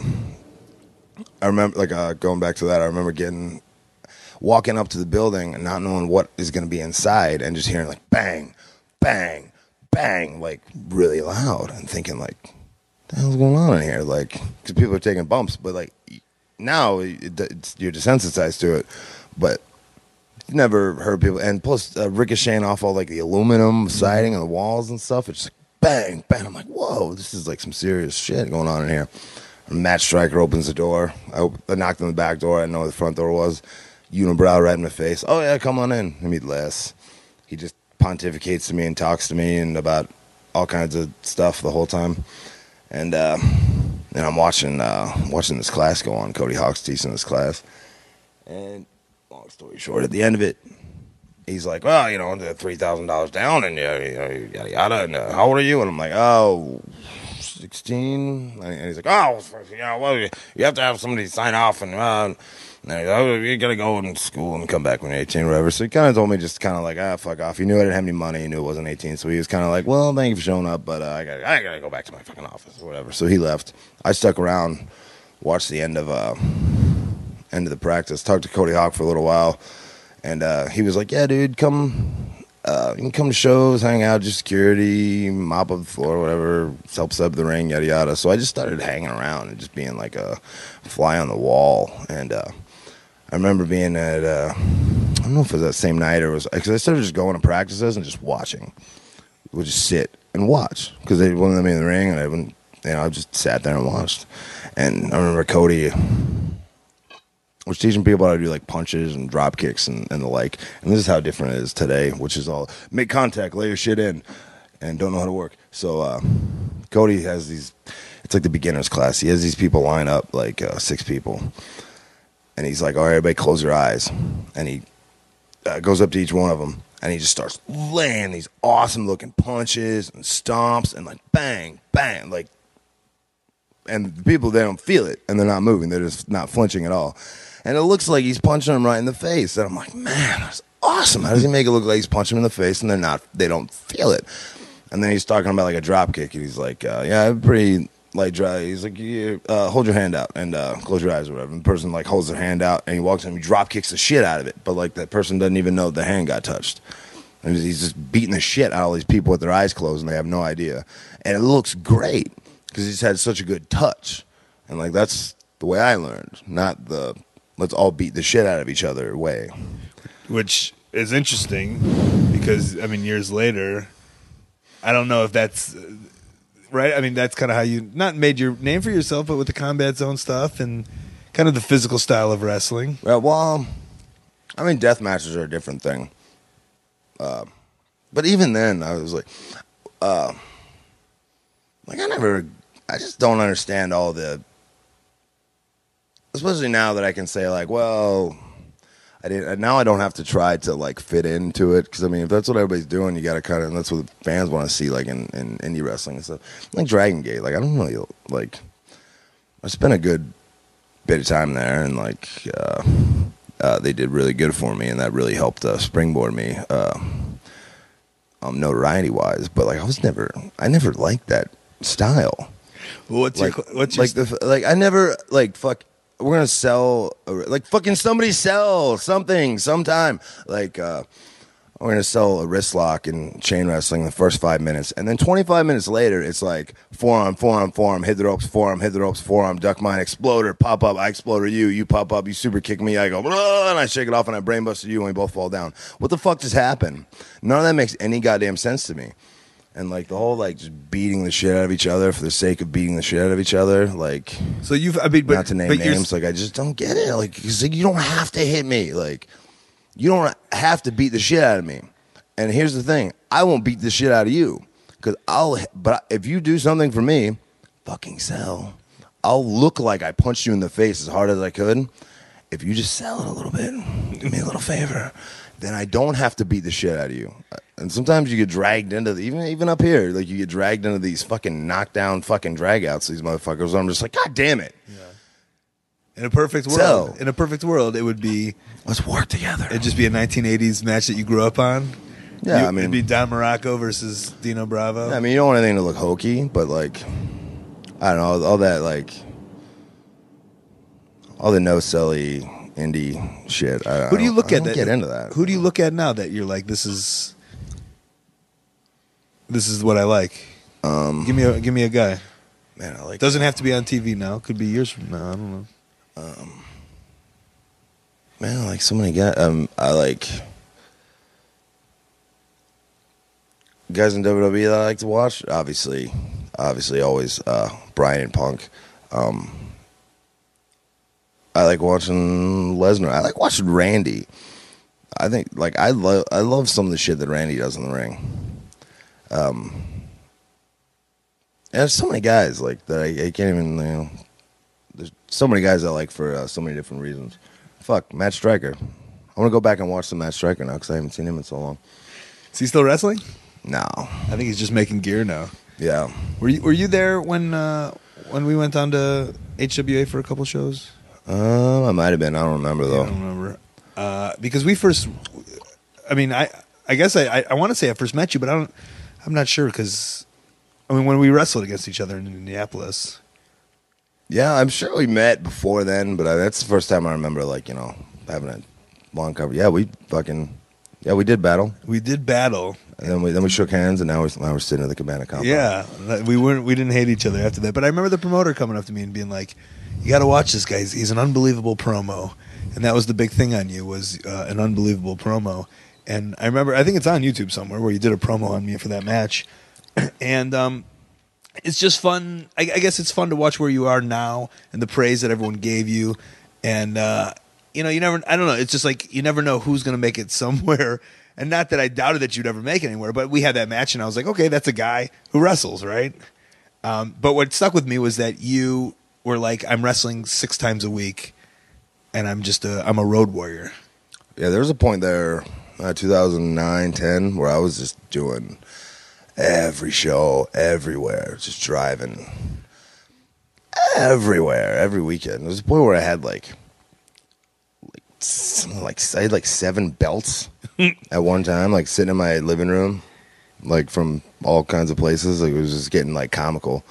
I remember like uh, going back to that. I remember getting walking up to the building and not knowing what is going to be inside, and just hearing like bang, bang, bang, like really loud, and thinking like, what the hell's going on in here? Like, because people are taking bumps, but like now it, it's, you're desensitized to it, but. Never heard people, and plus uh, ricocheting off all like the aluminum siding on the walls and stuff. It's just like bang, bang. I'm like, whoa, this is like some serious shit going on in here. And Matt Stryker opens the door. I, op- I knocked on the back door. I didn't know where the front door was. Unibrow right in my face. Oh yeah, come on in. I meet Les. He just pontificates to me and talks to me and about all kinds of stuff the whole time. And uh, and I'm watching uh, watching this class go on. Cody Hawk's teaching this class, and. Long story short, at the end of it, he's like, well, you know, the three thousand dollars down and uh, yada, yada, and uh, how old are you? And I'm like, oh, sixteen. And he's like, oh, you know, well, you have to have somebody sign off, and uh, oh, you got to go in school and come back when you're eighteen or whatever. So he kind of told me just kind of like, ah, fuck off. He knew I didn't have any money. He knew it wasn't eighteen. So he was kind of like, well, thank you for showing up, but uh, I got I got to go back to my fucking office or whatever. So he left. I stuck around, watched the end of uh, end of the practice, talked to Cody Hawk for a little while, and uh, he was like, yeah, dude, come, uh, you can come to shows, hang out, just security, mop up the floor, whatever, help set up the ring, yada, yada. So I just started hanging around and just being like a fly on the wall. And uh, I remember being at, uh, I don't know if it was that same night or it was, because I started just going to practices and just watching. Would just sit and watch, because they wouldn't let me in the ring, and I wouldn't, you know, I just sat there and watched. And I remember Cody, was teaching people how to do like punches and drop kicks and, and the like. And this is how different it is today, which is all make contact, lay your shit in, and don't know how to work. So uh, Cody has these, it's like the beginner's class. He has these people line up, like uh, six people. And he's like, all right, everybody close your eyes. And he uh, goes up to each one of them, and he just starts laying these awesome looking punches and stomps and like bang, bang, like, and the people, they don't feel it, and they're not moving. They're just not flinching at all. And it looks like he's punching them right in the face. And I'm like, man, that's awesome. How does he make it look like he's punching them in the face and they're not, they don't feel it? And then he's talking about like a drop kick, and he's like, uh, yeah, I'm pretty light dry. He's like, yeah, uh, hold your hand out and uh, close your eyes or whatever. And the person like holds their hand out, and he walks in and he drop kicks the shit out of it. But like that person doesn't even know the hand got touched. And he's just beating the shit out of all these people with their eyes closed, and they have no idea. And it looks great because he's had such a good touch. And like that's the way I learned, not the let's all beat the shit out of each other way. Which is interesting because, I mean, years later, I don't know if that's uh, right. I mean, that's kind of how you not made your name for yourself, but with the combat zone stuff and kind of the physical style of wrestling. Well, well I mean, death matches are a different thing. Uh, but even then, I was like, uh, like I never, I just don't understand all the, especially now that I can say like, well, I didn't. Now I don't have to try to like fit into it, because I mean, if that's what everybody's doing, you got to kind of. And that's what the fans want to see, like in, in indie wrestling and stuff. Like Dragon Gate, like I don't really like. I spent a good bit of time there, and like uh, uh, they did really good for me, and that really helped uh, springboard me, uh, um, notoriety wise. But like I was never, I never liked that style. Well, what's like, your what's your like the like I never like fuck. We're gonna sell like fucking somebody sell something sometime. Like uh, we're gonna sell a wrist lock in chain wrestling in the first five minutes, and then twenty-five minutes later, it's like forearm, forearm, forearm, hit the ropes, forearm, hit the ropes, forearm, duck mine, exploder, pop up, I exploder you, you pop up, you super kick me, I go, and I shake it off, and I brain busted you, and we both fall down. What the fuck just happened? None of that makes any goddamn sense to me. And like the whole like just beating the shit out of each other for the sake of beating the shit out of each other, like so you've I mean, but, not to name but names, like I just don't get it. Like, 'cause, like you don't have to hit me, like you don't have to beat the shit out of me. And here's the thing: I won't beat the shit out of you, because I'll. But if you do something for me, fucking sell. I'll look like I punched you in the face as hard as I could. If you just sell it a little bit, do me a little favor, then I don't have to beat the shit out of you. And sometimes you get dragged into the, even even up here, like you get dragged into these fucking knockdown fucking dragouts. These motherfuckers. And I'm just like, God damn it. Yeah. In a perfect world, so, in a perfect world, it would be let's work together. It'd just be a nineteen eighties match that you grew up on. Yeah, you, I mean, it'd be Don Morocco versus Dino Bravo. Yeah, I mean, you don't want anything to look hokey, but like, I don't know, all, all that like, all the no selly indie shit. I, Who do you I look I at? don't That, get into that. Who do you look at now that you're like, this is, this is what I like? Um, give me a give me a guy. Man, I like. Doesn't have to be on T V now. Could be years from now. I don't know. Um, man, I like so many guys. Um, I like guys in W W E that I like to watch. Obviously, obviously, always uh, Bryan and Punk. Um, I like watching Lesnar. I like watching Randy. I think like I love I love some of the shit that Randy does in the ring. Um, and there's so many guys like that I, I can't even you know. There's so many guys I like for uh, so many different reasons. Fuck, Matt Striker. I want to go back and watch some Matt Striker now because I haven't seen him in so long. Is he still wrestling? No, I think he's just making gear now. Yeah. Were you Were you there when uh, when we went down to H W A for a couple shows? Uh, I might have been. I don't remember though. I don't remember uh, because we first. I mean, I I guess I I, I want to say I first met you, but I don't. I'm not sure because I mean when we wrestled against each other in Indianapolis. Yeah, I'm sure we met before then, but I, that's the first time I remember, like, you know, having a long cover. Yeah, we fucking, yeah, we did battle. We did battle. And then we then we shook hands, and now we're, now we're sitting at the Cabana compound. Yeah, we weren't, we didn't hate each other after that. But I remember the promoter coming up to me and being like, you got to watch this guy. He's, he's an unbelievable promo. And that was the big thing on you, was uh, an unbelievable promo. And I remember, I think it's on YouTube somewhere, where you did a promo on me for that match. And, um, it's just fun. I, I guess it's fun to watch where you are now and the praise that everyone gave you. And uh, you know, you never, I don't know. It's just like, you never know who's going to make it somewhere. And not that I doubted that you'd ever make it anywhere, but we had that match and I was like, okay, that's a guy who wrestles, right? Um, but what stuck with me was that you were like, I'm wrestling six times a week and I'm just a, I'm a road warrior. Yeah, there was a point there, uh, two thousand nine, ten, where I was just doing every show, everywhere, just driving everywhere, every weekend. There was a point where I had like, like, something like I had like seven belts at one time, like sitting in my living room, like from all kinds of places. Like it was just getting like comical.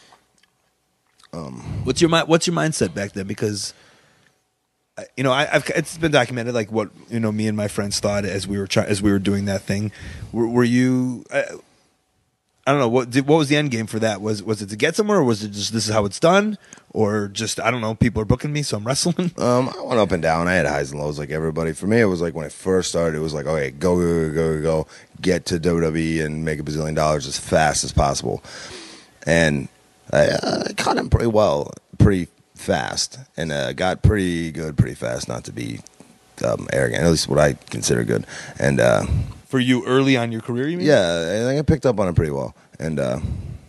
Um, what's your mi- What's your mindset back then? Because uh, you know, I, I've it's been documented, like what you know, me and my friends thought as we were try- as we were doing that thing. Were, were you? Uh, I don't know what did, what was the end game for that? Was was it to get somewhere, or was it just this is how it's done, or just I don't know, people are booking me, so I'm wrestling? Um, I went up and down. I had highs and lows like everybody. For me, it was like when it first started, it was like, okay, go go go go go, get to W W E and make a bazillion dollars as fast as possible, and I, uh, I caught him pretty well, pretty fast, and uh, got pretty good pretty fast. Not to be um, arrogant, at least what I consider good, and. Uh, For you early on your career, you mean? Yeah, I think I picked up on it pretty well. And uh,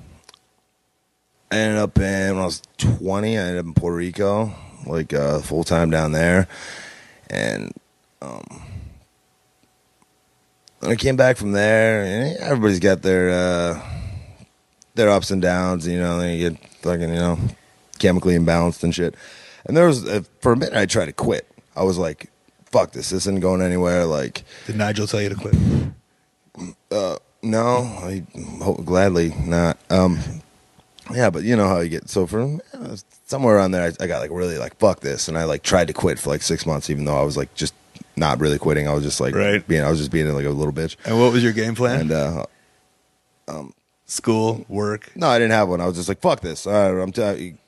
I ended up in, when I was twenty, I ended up in Puerto Rico, like uh, full-time down there. And um, when I came back from there, and everybody's got their uh, their ups and downs, you know, then you get fucking, you know, chemically imbalanced and shit. And there was, uh, for a minute, I tried to quit. I was like, fuck this, this isn't going anywhere. Like, did Nigel tell you to quit? Uh, no, I hope, gladly not. Um, yeah, but you know how you get. So for uh, somewhere around there, I, I got like really like fuck this, and I like tried to quit for like six months, even though I was like just not really quitting. I was just like right. being, I was just being like a little bitch. And what was your game plan? And uh, um, school, work. No, I didn't have one. I was just like fuck this. All right, I'm telling you,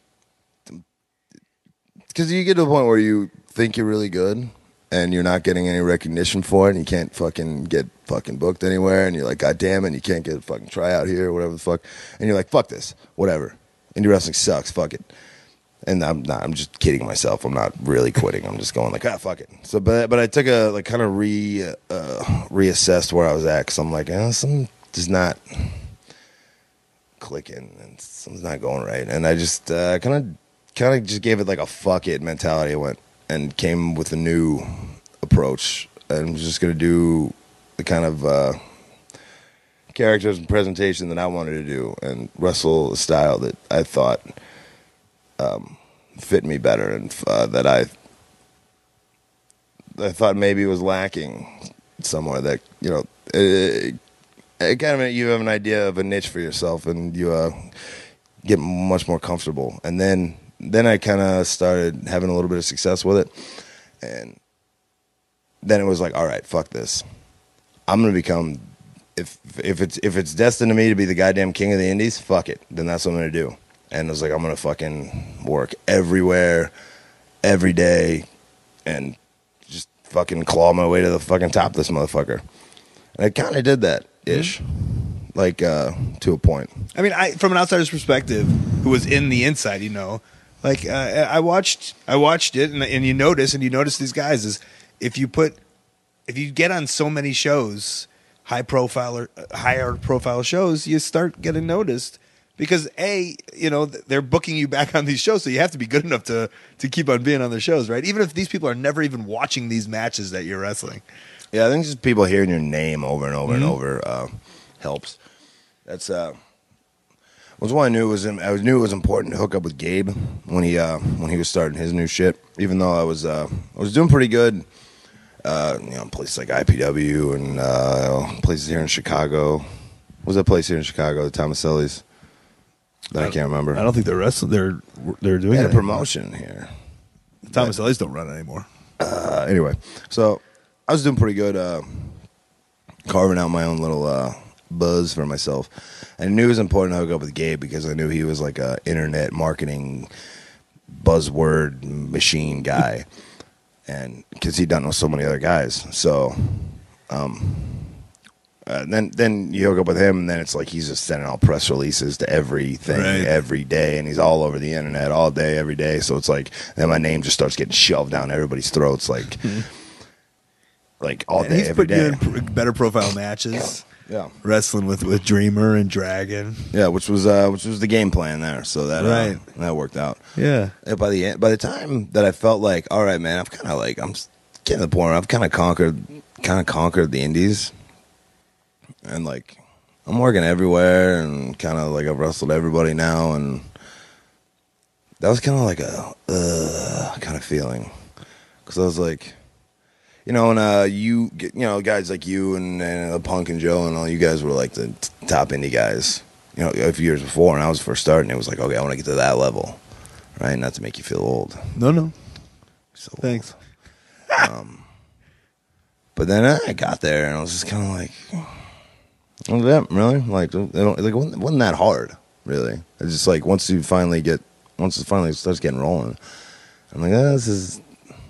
because you get to a point where you think you're really good. And you're not getting any recognition for it, and you can't fucking get fucking booked anywhere, and you're like, God damn it, and you can't get a fucking tryout here or whatever the fuck. And you're like, fuck this, whatever. Indie wrestling sucks, fuck it. And I'm not, I'm just kidding myself. I'm not really quitting. I'm just going like, ah, fuck it. So, but but I took a, like, kind of re, uh, reassessed where I was at, because I'm like, eh, something just not clicking, and something's not going right. And I just uh, kind of kind of just gave it like a fuck it mentality. I went, and came with a new approach, and was just going to do the kind of uh, characters and presentation that I wanted to do, and wrestle a style that I thought um, fit me better, and uh, that I I thought maybe was lacking somewhere. That you know, it, it kind of you have an idea of a niche for yourself, and you uh, get much more comfortable, and then. Then I kind of started having a little bit of success with it, and then it was like, all right, fuck this. I'm gonna become if if it's if it's destined to me to be the goddamn king of the indies, fuck it. Then that's what I'm gonna do. And it was like, I'm gonna fucking work everywhere, every day, and just fucking claw my way to the fucking top of this motherfucker. And I kind of did that ish. Mm-hmm. Like uh, to a point. I mean, I from an outsider's perspective, who was in the inside, you know. Like uh, I watched, I watched it, and, and you notice, and you notice these guys is if you put, if you get on so many shows, high profile or higher profile shows, you start getting noticed because a, you know, they're booking you back on these shows, so you have to be good enough to to keep on being on their shows, right? Even if these people are never even watching these matches that you're wrestling. Yeah, I think just people hearing your name over and over mm-hmm. and over uh, helps. That's uh. Was one I knew was I knew it was important to hook up with Gabe when he uh, when he was starting his new shit. Even though I was uh, I was doing pretty good, uh, you know, places like I P W and uh, places here in Chicago. What was that place here in Chicago? The Tomaselli's. That I, I can't remember. I don't think they're wrestling. They're they're doing they had it a promotion here. The Tomaselli's don't run anymore. Uh, anyway, so I was doing pretty good, uh, carving out my own little uh, buzz for myself. I knew it was important to hook up with Gabe because I knew he was like a internet marketing buzzword machine guy, and because he'd done with so many other guys. So um, Uh, then then you hook up with him, and then it's like he's just sending out press releases to everything Right. every day, and he's all over the internet all day, every day. So it's like then my name just starts getting shoved down everybody's throats, like like all And day, he's every putting you day. in pr- better profile matches. Yeah, Wrestling with, with Dreamer and Dragon. yeah, which was uh, which was the game plan there. So that Right. uh, that worked out. Yeah. And by the end, by the time that I felt like, all right, man, I've kind of like I'm getting to the point where I've kind of conquered, kind of conquered the indies. And like, I'm working everywhere, and kind of like I've wrestled everybody now, and that was kind of like a uh, kind of feeling, because I was like, you know, and uh, you, get, you know, guys like you and, and uh, Punk and Joe and all you guys were like the t- top indie guys, you know, a few years before, and I was first starting. It was like, okay, I want to get to that level, right? Not to make you feel old. No, no. So, Thanks. um, but then I got there, and I was just kind of like. Oh, yeah, really? Like, it don't- like it wasn't, it wasn't that hard, really. It's just like once you finally get, once it finally starts getting rolling, I'm like, oh, this is.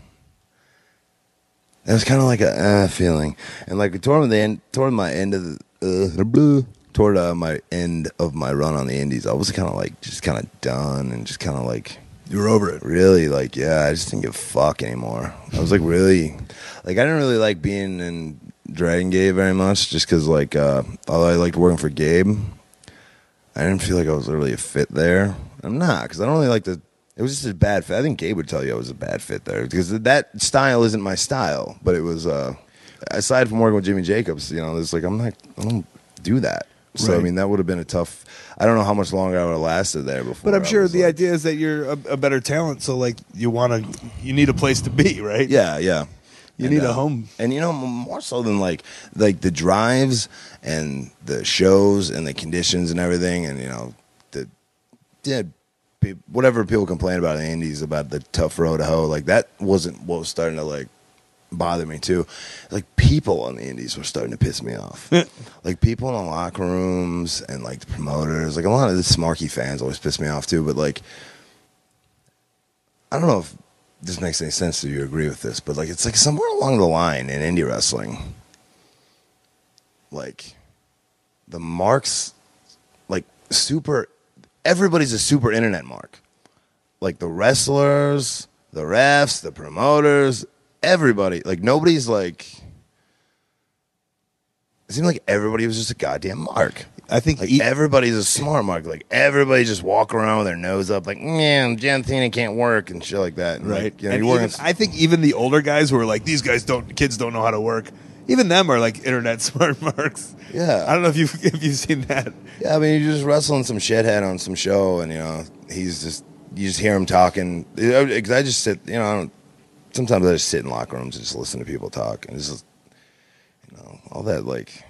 It was kind of like a uh, feeling, and like toward the end, toward my end of the, uh, blah, toward uh, my end of my run on the Indies, I was kind of like just kind of done, and just kind of like. You were over it. Really, like, yeah, I just didn't give a fuck anymore. I was like, really, like, I didn't really like being in Dragon Gate very much, just because, like, uh, although I liked working for Gabe, I didn't feel like I was really a fit there. I'm not, because I don't really like the. It was just a bad fit. I think Gabe would tell you I was a bad fit there, because that style isn't my style. But it was, uh, aside from working with Jimmy Jacobs, you know, it's like I'm not, I don't do that. So Right. I mean, that would have been a tough. I don't know how much longer I would have lasted there before. But I'm I sure was the like- idea is that you're a, a better talent, so like you want to, you need a place to be, right? Yeah, yeah. You And, need a uh, home. and you know, more so than like like the drives and the shows and the conditions and everything, and you know, the yeah, pe- whatever people complain about in the Indies about the tough road to hoe, like that wasn't what was starting to like bother me too. Like people on the Indies were starting to piss me off. Like people in the locker rooms and like the promoters, like a lot of the smarky fans always piss me off too. But like, I don't know if this makes any sense to you, agree with this, but like it's like somewhere along the line in indie wrestling, like the marks, like super, everybody's a super internet mark. Like the wrestlers, the refs, the promoters, everybody. Like nobody's like. It seemed like everybody was just a goddamn mark. I think Like e- everybody's a smart mark. Like everybody just walk around with their nose up, like, man, John Cena can't work and shit like that. And right. Like, you know, and you're even, working- I think even the older guys who are like, these guys don't, kids don't know how to work. Even them are like internet smart marks. Yeah. I don't know if you've if you've seen that. Yeah, I mean, you're just wrestling some shithead on some show, and you know, he's just you just hear him talking. Because I just sit, you know, I don't, sometimes I just sit in locker rooms and just listen to people talk, and just you know, all that like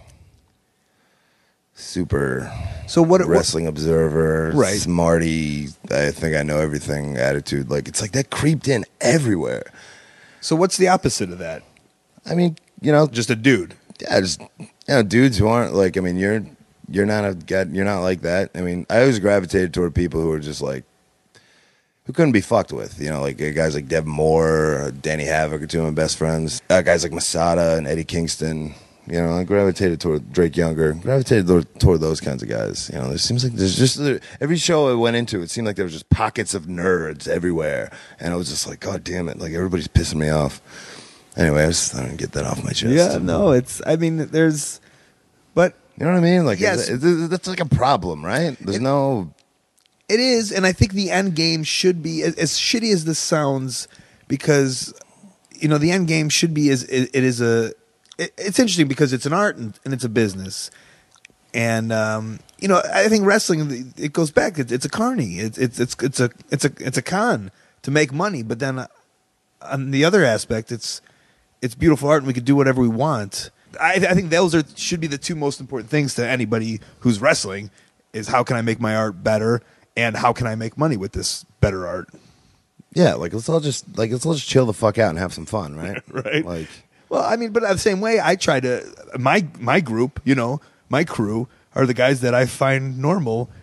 super So what? what wrestling observer, Right. smarty, I think I know everything attitude. Like it's like that creeped in everywhere. so what's the opposite of that? I mean, you know, Just a dude. yeah, just you know, dudes who aren't like. I mean, you're you're not a guy. You're not like that. I mean, I always gravitated toward people who are just like who couldn't be fucked with. You know, like uh, guys like Deb Moore, or Danny Havoc, are two of my best friends. Uh, guys like Masada and Eddie Kingston. You know, I gravitated toward Drake Younger. Gravitated toward, toward those kinds of guys. You know, there seems like there's just there, every show I went into, it seemed like there was just pockets of nerds everywhere, and I was just like, God damn it! Like everybody's pissing me off. Anyway, I just thought I'd get that off my chest. Yeah. No. It's. I mean, there's. But You know what I mean? Like, Yes. is it- that's like a problem, right? There's It- no. it is, and I think the end game should be as, as shitty as this sounds, because you know the end game should be as it, it is a. It, it's interesting because it's an art and, and it's a business, and um, you know I think wrestling it goes back. It's, it's a carny. It's it's it's it's a it's a it's a con to make money, but then uh, on the other aspect, it's it's beautiful art and we could do whatever we want. I, I think those are should be the two most important things to anybody who's wrestling is how can I make my art better and how can I make money with this better art. Yeah, like let's all just like let's all just chill the fuck out and have some fun, right? Right. Like, Well, I mean, but the same way I try to my my group, you know, my crew are the guys that I find normal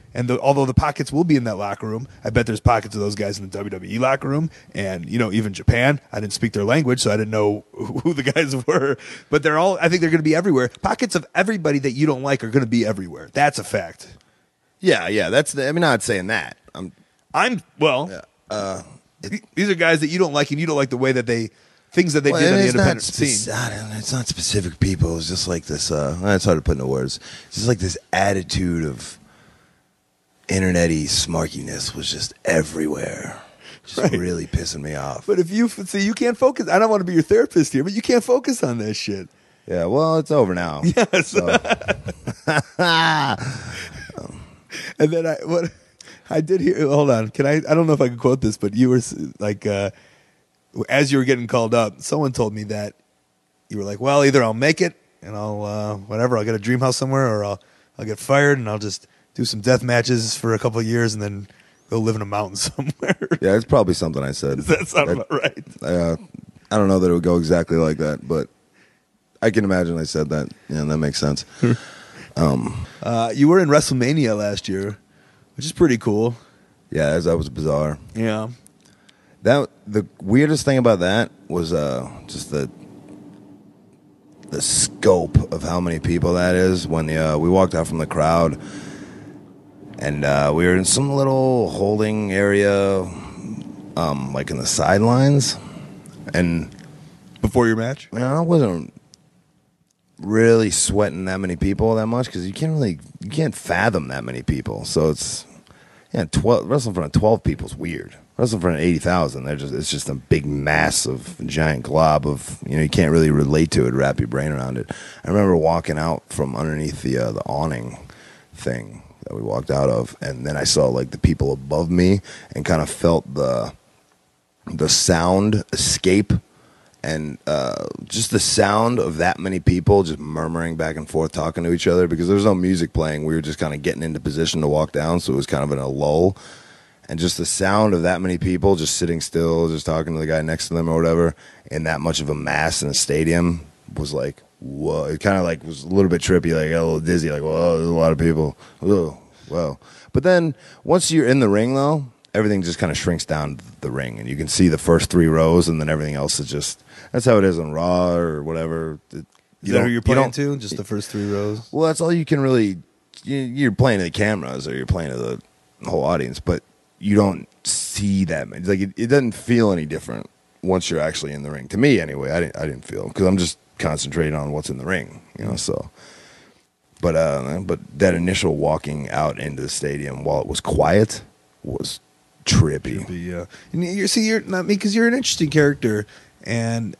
And the, although the pockets will be in that locker room, I bet there's pockets of those guys in the W W E locker room. And, you know, even Japan, I didn't speak their language, so I didn't know who the guys were. But they're all, I think they're going to be everywhere. Pockets of everybody that you don't like are going to be everywhere. That's a fact. Yeah, yeah. That's the, I mean, not saying that. I'm, I'm, well, yeah, uh, th- these are guys that you don't like, and you don't like the way that they, things that they well, did on the it's not independent spec- scene. I don't know, it's not specific people. It's just like this, uh, it's hard to put into words. It's just like this attitude of internet-y smarkiness was just everywhere. Just Right. really pissing me off. But if you, see, you can't focus. I don't want to be your therapist here, but you can't focus on this shit. Yeah, well, it's over now. Yes. So. And then I what I did hear. Hold on, can I? I don't know if I can quote this, but you were like, uh, as you were getting called up, someone told me that you were like, well, either I'll make it and I'll uh, whatever, I'll get a dream house somewhere, or I'll I'll get fired and I'll just do some death matches for a couple of years and then go live in a mountain somewhere. Yeah, it's probably something I said. Does that sound That- about right? Uh, I don't know that it would go exactly like that, but I can imagine I said that. Yeah, that makes sense. um, Uh, you were in WrestleMania last year, which is pretty cool. yeah, that was bizarre. Yeah. That the weirdest thing about that was uh, just the the scope of how many people that is. When the, uh, we walked out from the crowd, and uh, we were in some little holding area, um, like in the sidelines, and Before your match? you know, I wasn't really sweating that many people that much because you can't really you can't fathom that many people. So it's yeah, twelve wrestling in front of twelve people is weird. Wrestling in front of eighty thousand, they're just it's just a big mass of giant glob of you know you can't really relate to it, wrap your brain around it. I remember walking out from underneath the uh, the awning thing that we walked out of, and then I saw like the people above me and kind of felt the the sound escape. And uh, just the sound of that many people just murmuring back and forth, talking to each other, because there was no music playing. We were just kind of getting into position to walk down, so it was kind of in a lull. And just the sound of that many people just sitting still, just talking to the guy next to them or whatever, in that much of a mass in a stadium was like, whoa. It kind of like was a little bit trippy, like got a little dizzy, like, whoa, there's a lot of people. Whoa, whoa. But then once you're in the ring, though, everything just kind of shrinks down the ring, and you can see the first three rows, and then everything else is just. That's how it is on Raw or whatever. You Is that who you're you playing don't- to? Just the first three rows? Well, that's all you can really. you- You're playing to the cameras or you're playing to the whole audience, but you don't see that. many. Like it, it doesn't feel any different once you're actually in the ring. To me, anyway, I didn't. I didn't feel because I'm just concentrating on what's in the ring, you know. So, but uh, but that initial walking out into the stadium while it was quiet was trippy. Yeah, and you see, you're not me because you're an interesting character, and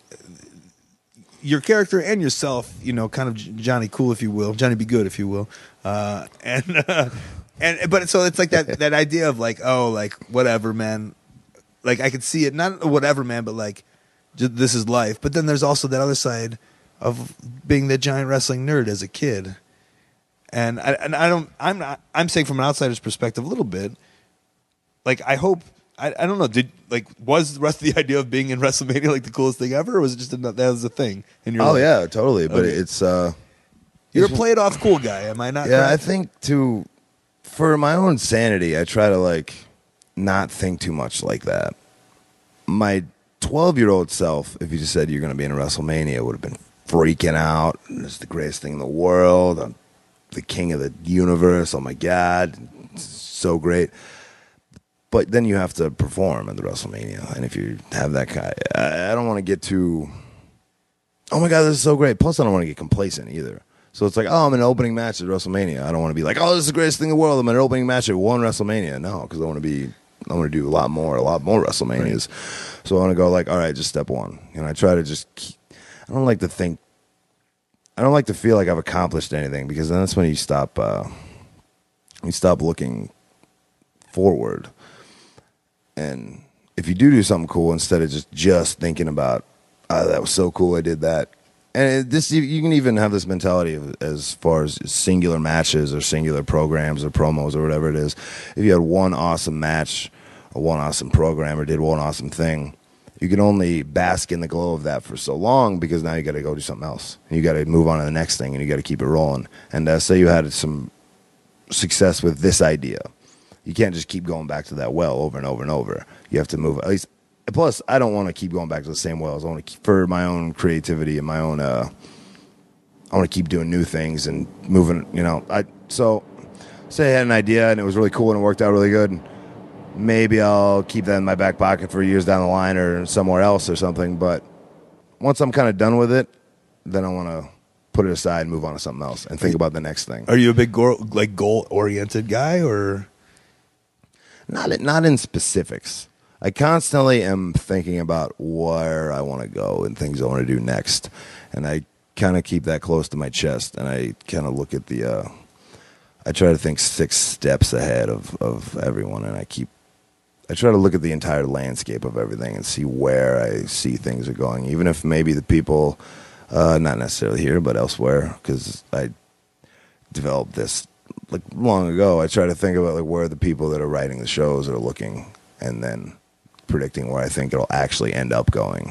your character and yourself, you know, kind of Johnny Cool, if you will, Johnny Be Good, if you will, uh, and uh, and but so it's like that that idea of like, oh, like whatever, man, like I could see it, not whatever, man, but like j- this is life. But then there's also that other side of being the giant wrestling nerd as a kid, and I and I don't, I'm not, I'm saying from an outsider's perspective a little bit. Like, I hope, I, I don't know, did, like, was the rest of the idea of being in WrestleMania, like, the coolest thing ever, or was it just, a, that was a thing? And you're Oh like, yeah, totally. But Okay. it's uh, You're a it's- play it off cool guy, am I not Yeah, I correct? think to for my own sanity, I try to like not think too much like that. My twelve-year-old self, if you just said you're going to be in a WrestleMania, would have been freaking out. It's the greatest thing in the world. I'm the king of the universe. Oh my god, it's so great. But then you have to perform at the WrestleMania, and if you have that kind, I, I don't want to get too. Oh my god, this is so great. Plus, I don't want to get complacent either. So it's like, oh, I'm in an opening match at WrestleMania. I don't want to be like, oh, this is the greatest thing in the world. I'm in an opening match at one WrestleMania. No, because I want to be, I want to do a lot more, a lot more WrestleManias. Right. So I want to go like, all right, just step one. And I try to just, keep, I don't like to think, I don't like to feel like I've accomplished anything, because then that's when you stop, uh, you stop looking forward. And if you do do something cool, instead of just just thinking about, oh, that was so cool, I did that. And it, this, you can even have this mentality of, as far as singular matches or singular programs or promos or whatever it is. If you had one awesome match or one awesome program or did one awesome thing, you can only bask in the glow of that for so long, because now you got to go do something else. And you got to move on to the next thing, and you got to keep it rolling. And uh, say you had some success with this idea. You can't just keep going back to that well over and over and over. You have to move. At least, plus, I don't want to keep going back to the same wells. I want to keep, for my own creativity and my own. Uh, I want to keep doing new things and moving. You know, I so say I had an idea and it was really cool and it worked out really good. Maybe I'll keep that in my back pocket for years down the line or somewhere else or something. But once I'm kind of done with it, then I want to put it aside and move on to something else and think about the next thing. Are you a big goal, like goal oriented guy or? Not not in specifics. I constantly am thinking about where I want to go and things I want to do next, and I kind of keep that close to my chest. And I kind of look at the. Uh, I try to think six steps ahead of, of everyone, and I keep. I try to look at the entire landscape of everything and see where I see things are going, even if maybe the people, uh, not necessarily here but elsewhere, because I developed this. Like long ago, I try to think about like where the people that are writing the shows are looking, and then predicting where I think it'll actually end up going.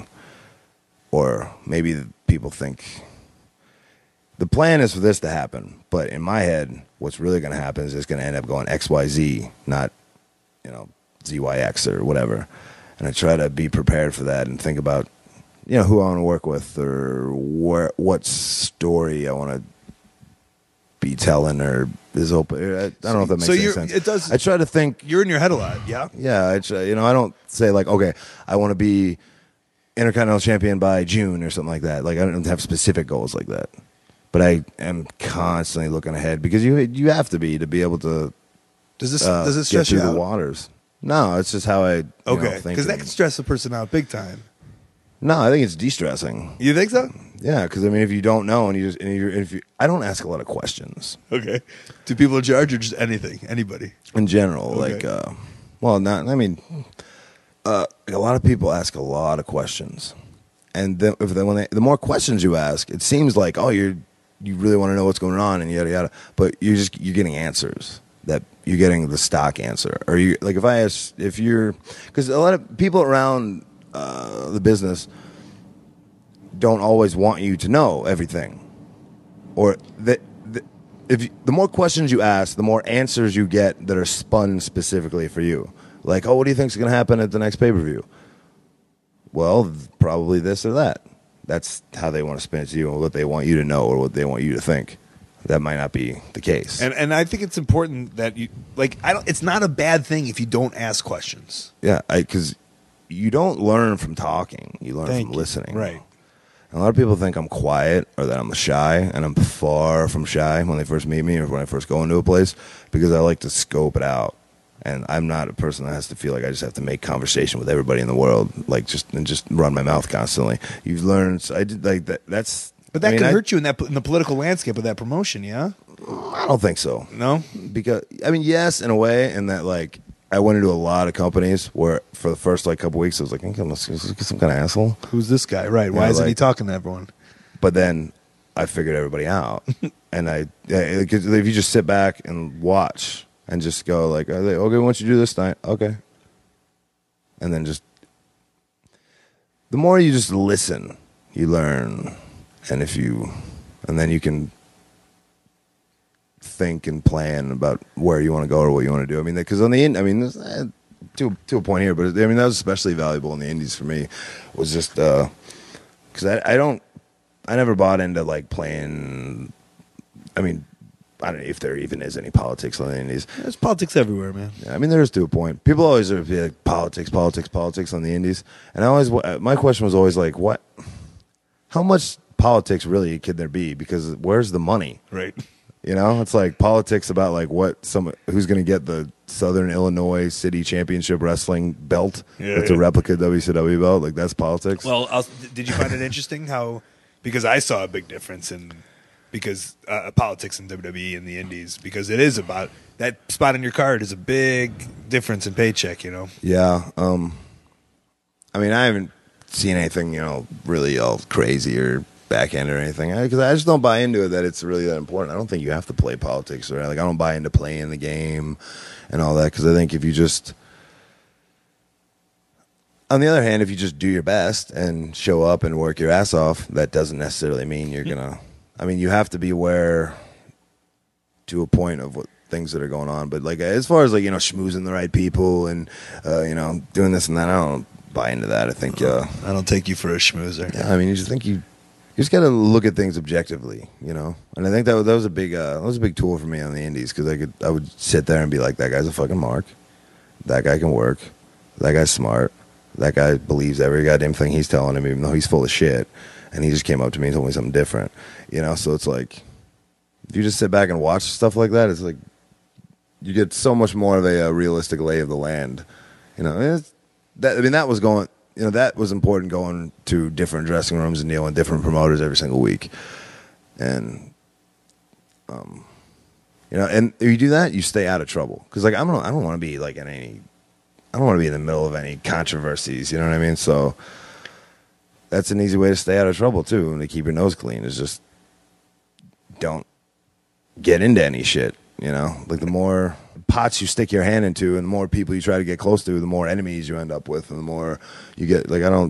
Or maybe the people think the plan is for this to happen, but in my head, what's really going to happen is it's going to end up going X Y Z, not you know Z Y X or whatever. And I try to be prepared for that and think about you know who I want to work with or where what story I want to be telling or is open. I, I don't know if that makes so any sense. It does. I try to think. You're in your head a lot, yeah. Yeah, I try, you know, I don't say like, okay, I want to be Intercontinental Champion by June or something like that. Like I don't have specific goals like that, but I am constantly looking ahead because you you have to be to be able to. Does this uh, does it stress get you through out? the waters? No, it's just how I. Okay, because that can stress a person out big time. No, I think it's de-stressing. You think so? Yeah, because I mean, if you don't know and you just and you're, if you, I don't ask a lot of questions. Okay. Do people in charge or just anything, anybody? In general, Okay. like, uh, well, not. I mean, uh, a lot of people ask a lot of questions, and then if they, when they, the more questions you ask, it seems like oh, you're you really want to know what's going on and yada yada, but you're just you're getting answers that you're getting the stock answer, or you like if I ask if you're because a lot of people around. Uh, the business don't always want you to know everything, or that the, if you, the more questions you ask, the more answers you get that are spun specifically for you. Like, oh, what do you think is going to happen at the next pay per view? Well, probably this or that. That's how they want to spin it to you, and what they want you to know, or what they want you to think. That might not be the case. And and I think it's important that you like. I don't. It's not a bad thing if you don't ask questions. Yeah, because. You don't learn from talking. You learn Thank from you. listening. Right. And a lot of people think I'm quiet or that I'm shy, and I'm far from shy when they first meet me or when I first go into a place because I like to scope it out. And I'm not a person that has to feel like I just have to make conversation with everybody in the world, like just and just run my mouth constantly. You've learned. I did like that. That's. But that I mean, could I, hurt you in that in the political landscape of that promotion. Yeah. I don't think so. No. Because I mean, yes, in a way, in that like. I went into a lot of companies where for the first like couple weeks I was like, I'm some kind of asshole. Who's this guy? Right. Why Yeah, isn't like, he talking to everyone? But then I figured everybody out, and I yeah, cause if you just sit back and watch and just go like, okay, why don't you do this night? Okay, and then just the more you just listen, you learn, and if you and then you can. Think and plan about where you want to go or what you want to do. I mean, because on the end, I mean, there's, uh, to to a point here, but I mean that was especially valuable in the indies for me. Was just because uh, I I don't I never bought into like playing. I mean, I don't know if there even is any politics on the indies. There's politics everywhere, man. Yeah, I mean, there is to a point. People always are like politics, politics, politics on the indies, and I always my question was always like, what? How much politics really could there be? Because where's the money? Right. You know, it's like politics about like what some who's going to get the Southern Illinois City Championship Wrestling belt. Yeah, that's yeah. a replica W C W belt. Like that's politics. Well, I'll, did you find it interesting how because I saw a big difference in because uh, politics in W W E and the Indies because it is about that spot on your card is a big difference in paycheck. You know. Yeah. Um. I mean, I haven't seen anything you know really all crazy or. Backhand or anything because I, I just don't buy into it that it's really that important. I don't think you have to play politics or like I don't buy into playing the game and all that because I think if you just on the other hand if you just do your best and show up and work your ass off that doesn't necessarily mean you're gonna I mean you have to be aware to a point of what things that are going on. But like as far as like you know schmoozing the right people and uh, you know doing this and that, I don't buy into that. I think uh, I don't take you for a schmoozer. Yeah, I mean, you just think you you just got to look at things objectively, you know. And I think that was, that was a big uh, that was a big tool for me on the indies because I could I would sit there and be like, that guy's a fucking mark, that guy can work, that guy's smart, that guy believes every goddamn thing he's telling him, even though he's full of shit. And he just came up to me and told me something different, you know. So it's like, if you just sit back and watch stuff like that, it's like you get so much more of a, a realistic lay of the land, you know. It's, that I mean, that was going, you know, that was important going to different dressing rooms and dealing with different promoters every single week, and um, you know, and if you do that, you stay out of trouble because like I don't, I don't want to be like in any, I don't want to be in the middle of any controversies, you know what I mean? So. That's an easy way to stay out of trouble, too, and to keep your nose clean is just don't get into any shit, you know? Like, the more pots you stick your hand into and the more people you try to get close to, the more enemies you end up with, and the more you get, like, I don't,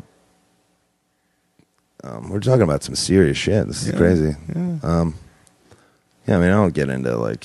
um, we're talking about some serious shit. This is yeah. crazy. Yeah. Um, yeah, I mean, I don't get into, like,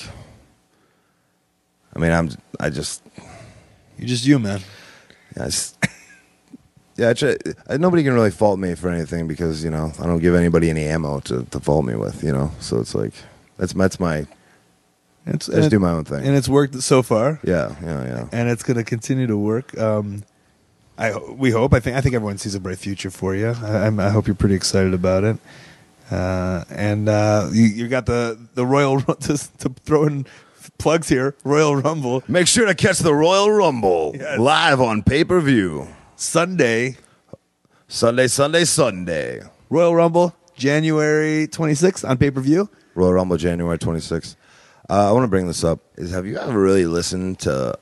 I mean, I'm, I just. You're just you, man. Yeah, I just. Yeah, I try, I, nobody can really fault me for anything because you know I don't give anybody any ammo to, to fault me with, you know. So it's like that's that's my. It's, I just and, do my own thing, and it's worked so far. Yeah, yeah, yeah. And it's going to continue to work. Um, I we hope. I think I think everyone sees a bright future for you. I, I'm, I hope you're pretty excited about it. Uh, and uh, you you got the the Royal to, to throw in plugs here. Royal Rumble. Make sure to catch the Royal Rumble yes. live on pay per view. Sunday, Sunday, Sunday, Sunday. Royal Rumble, January twenty-sixth on pay-per-view. Royal Rumble, January twenty-sixth. Uh, I want to bring this up. Is have you ever really listened to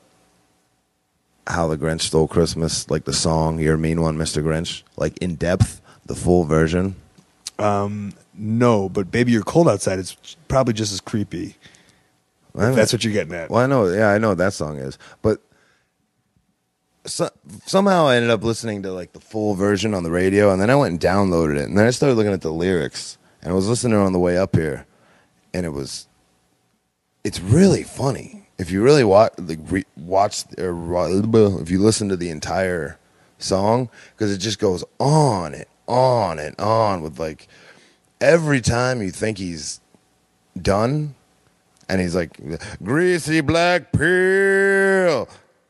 How the Grinch Stole Christmas, like the song "You're a Mean One, Mister Grinch," like in depth, the full version? Um, no, but Baby You're Cold Outside is probably just as creepy. If that's what you're getting at. Well, I know. Yeah, I know what that song is, but. So, somehow I ended up listening to like the full version on the radio, and then I went and downloaded it, and then I started looking at the lyrics, and I was listening on the way up here, and it was, it's really funny if you really watch, like re- watch or if you listen to the entire song, because it just goes on and on and on with like every time you think he's done, and he's like greasy black pill.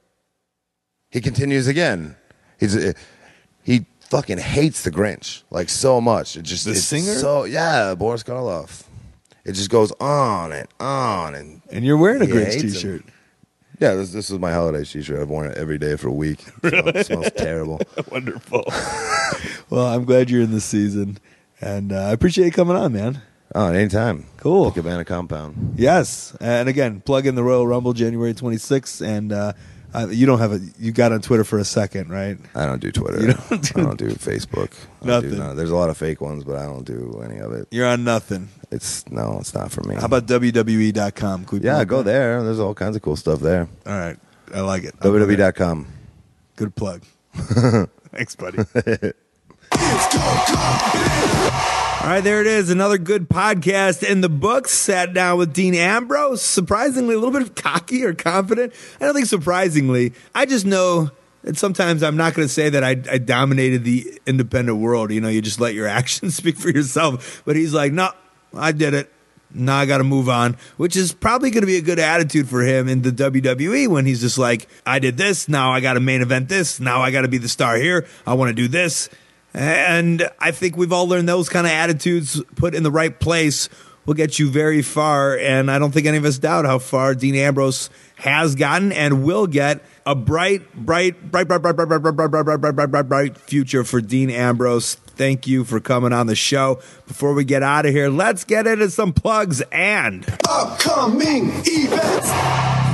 He continues again. He's he fucking hates the Grinch like so much. It just the it's singer. So yeah, Boris Karloff. It just goes on and on and. And you're wearing a he Grinch hates T-shirt. him. Yeah, this this is my holiday T-shirt. I've worn it every day for a week. Really? It smells terrible. Wonderful. Well, I'm glad you're in this season, and uh, I appreciate you coming on, man. Oh, anytime. Cool. The Cabana compound. Yes, and again, plug in the Royal Rumble January twenty-sixth, and. Uh, Uh, you don't have a. You got on Twitter for a second, right? I don't do Twitter. You don't do, I don't do Facebook. I nothing. Do none. There's a lot of fake ones, but I don't do any of it. You're on nothing. It's no, it's not for me. How about W W E dot com? Yeah, go there. There's all kinds of cool stuff there. All right, I like it. W W E dot com. Good plug. Thanks, buddy. All right, there it is. Another good podcast in the books. Sat down with Dean Ambrose. Surprisingly, a little bit cocky or confident. I don't think surprisingly. I just know that sometimes I'm not going to say that I, I dominated the independent world. You know, you just let your actions speak for yourself. But he's like, no, I did it. Now I got to move on, which is probably going to be a good attitude for him in the W W E when he's just like, I did this. Now I got to main event this. Now I got to be the star here. I want to do this. And I think we've all learned those kind of attitudes put in the right place will get you very far. And I don't think any of us doubt how far Dean Ambrose has gotten and will get. A bright, bright, bright, bright, bright, bright, bright, bright, bright, bright, bright, bright, bright, bright, bright future for Dean Ambrose. Thank you for coming on the show. Before we get out of here, let's get into some plugs and upcoming events.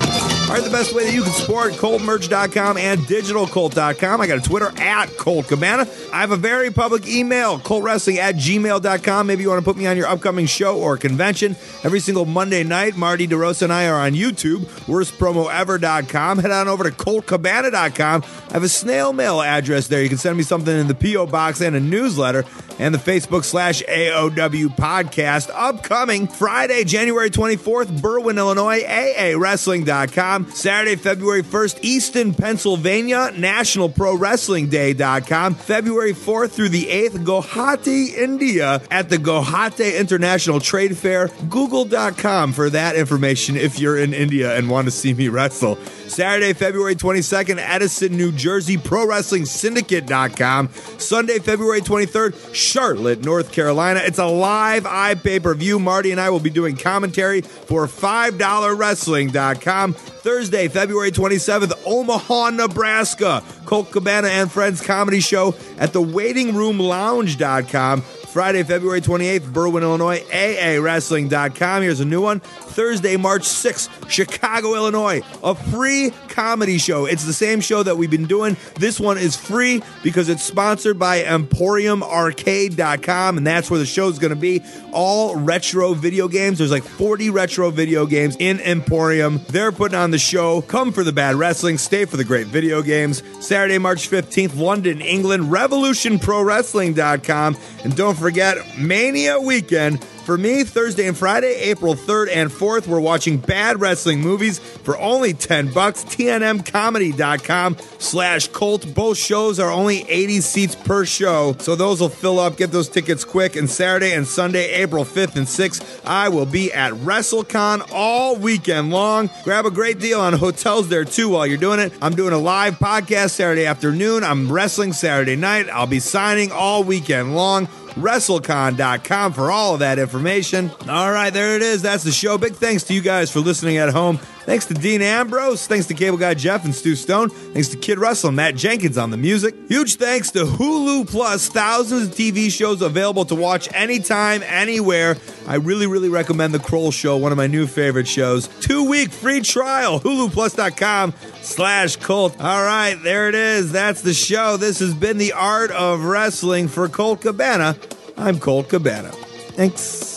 are the best way that you can support colt merch dot com and digital colt dot com. I got a Twitter at Colt Cabana. I have a very public email, colt wrestling at gmail dot com. Maybe you want to put me on your upcoming show or convention. Every single Monday night, Marty DeRosa and I are on YouTube, worst promo ever dot com. Head on over to colt cabana dot com. I have a snail mail address there. You can send me something in the P O box and a newsletter, and the Facebook slash A O W podcast. Upcoming Friday, January twenty-fourth, Berwyn, Illinois, A A wrestling dot com. Saturday, February first, Easton, Pennsylvania, national pro wrestling day dot com. February fourth through the eighth, Guwahati, India, at the Guwahati International Trade Fair. Google dot com for that information if you're in India and want to see me wrestle. Saturday, February twenty-second, Edison, New Jersey, pro wrestling syndicate dot com. Sunday, February twenty-third, Charlotte, North Carolina. It's a live iPay-per-view. Marty and I will be doing commentary for five dollar wrestling dot com. Thursday, February twenty-seventh, Omaha, Nebraska. Colt Cabana and Friends comedy show at the waiting room lounge dot com. Friday, February twenty-eighth, Berwyn, Illinois, A A wrestling dot com. Here's a new one. Thursday, March sixth, Chicago, Illinois, a free comedy show. It's the same show that we've been doing. This one is free because it's sponsored by emporium arcade dot com, and that's where the show's going to be. All retro video games. There's like forty retro video games in Emporium. They're putting on the show. Come for the bad wrestling. Stay for the great video games. Saturday, March fifteenth, London, England, revolution pro wrestling dot com. And don't forget, Mania Weekend. For me, Thursday and Friday, April third and fourth, we're watching bad wrestling movies for only ten bucks. T N M comedy dot com slash Colt. Both shows are only eighty seats per show, so those will fill up. Get those tickets quick. And Saturday and Sunday, April fifth and sixth, I will be at WrestleCon all weekend long. Grab a great deal on hotels there, too, while you're doing it. I'm doing a live podcast Saturday afternoon. I'm wrestling Saturday night. I'll be signing all weekend long. WrestleCon dot com for all of that information. All right, there it is. That's the show. Big thanks to you guys for listening at home. Thanks to Dean Ambrose. Thanks to Cable Guy Jeff and Stu Stone. Thanks to Kid Russell and Matt Jenkins on the music. Huge thanks to Hulu Plus. Thousands of T V shows available to watch anytime, anywhere. I really, really recommend The Kroll Show, one of my new favorite shows. Two-week free trial. Hulu Plus dot com slash Colt. All right, there it is. That's the show. This has been The Art of Wrestling for Colt Cabana. I'm Colt Cabana. Thanks.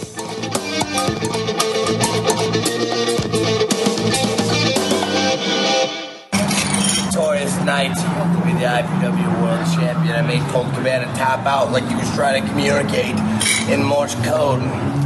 Victorious night to be the I P W World Champion. I made Colt Cabana tap out like he was trying to communicate in Morse code.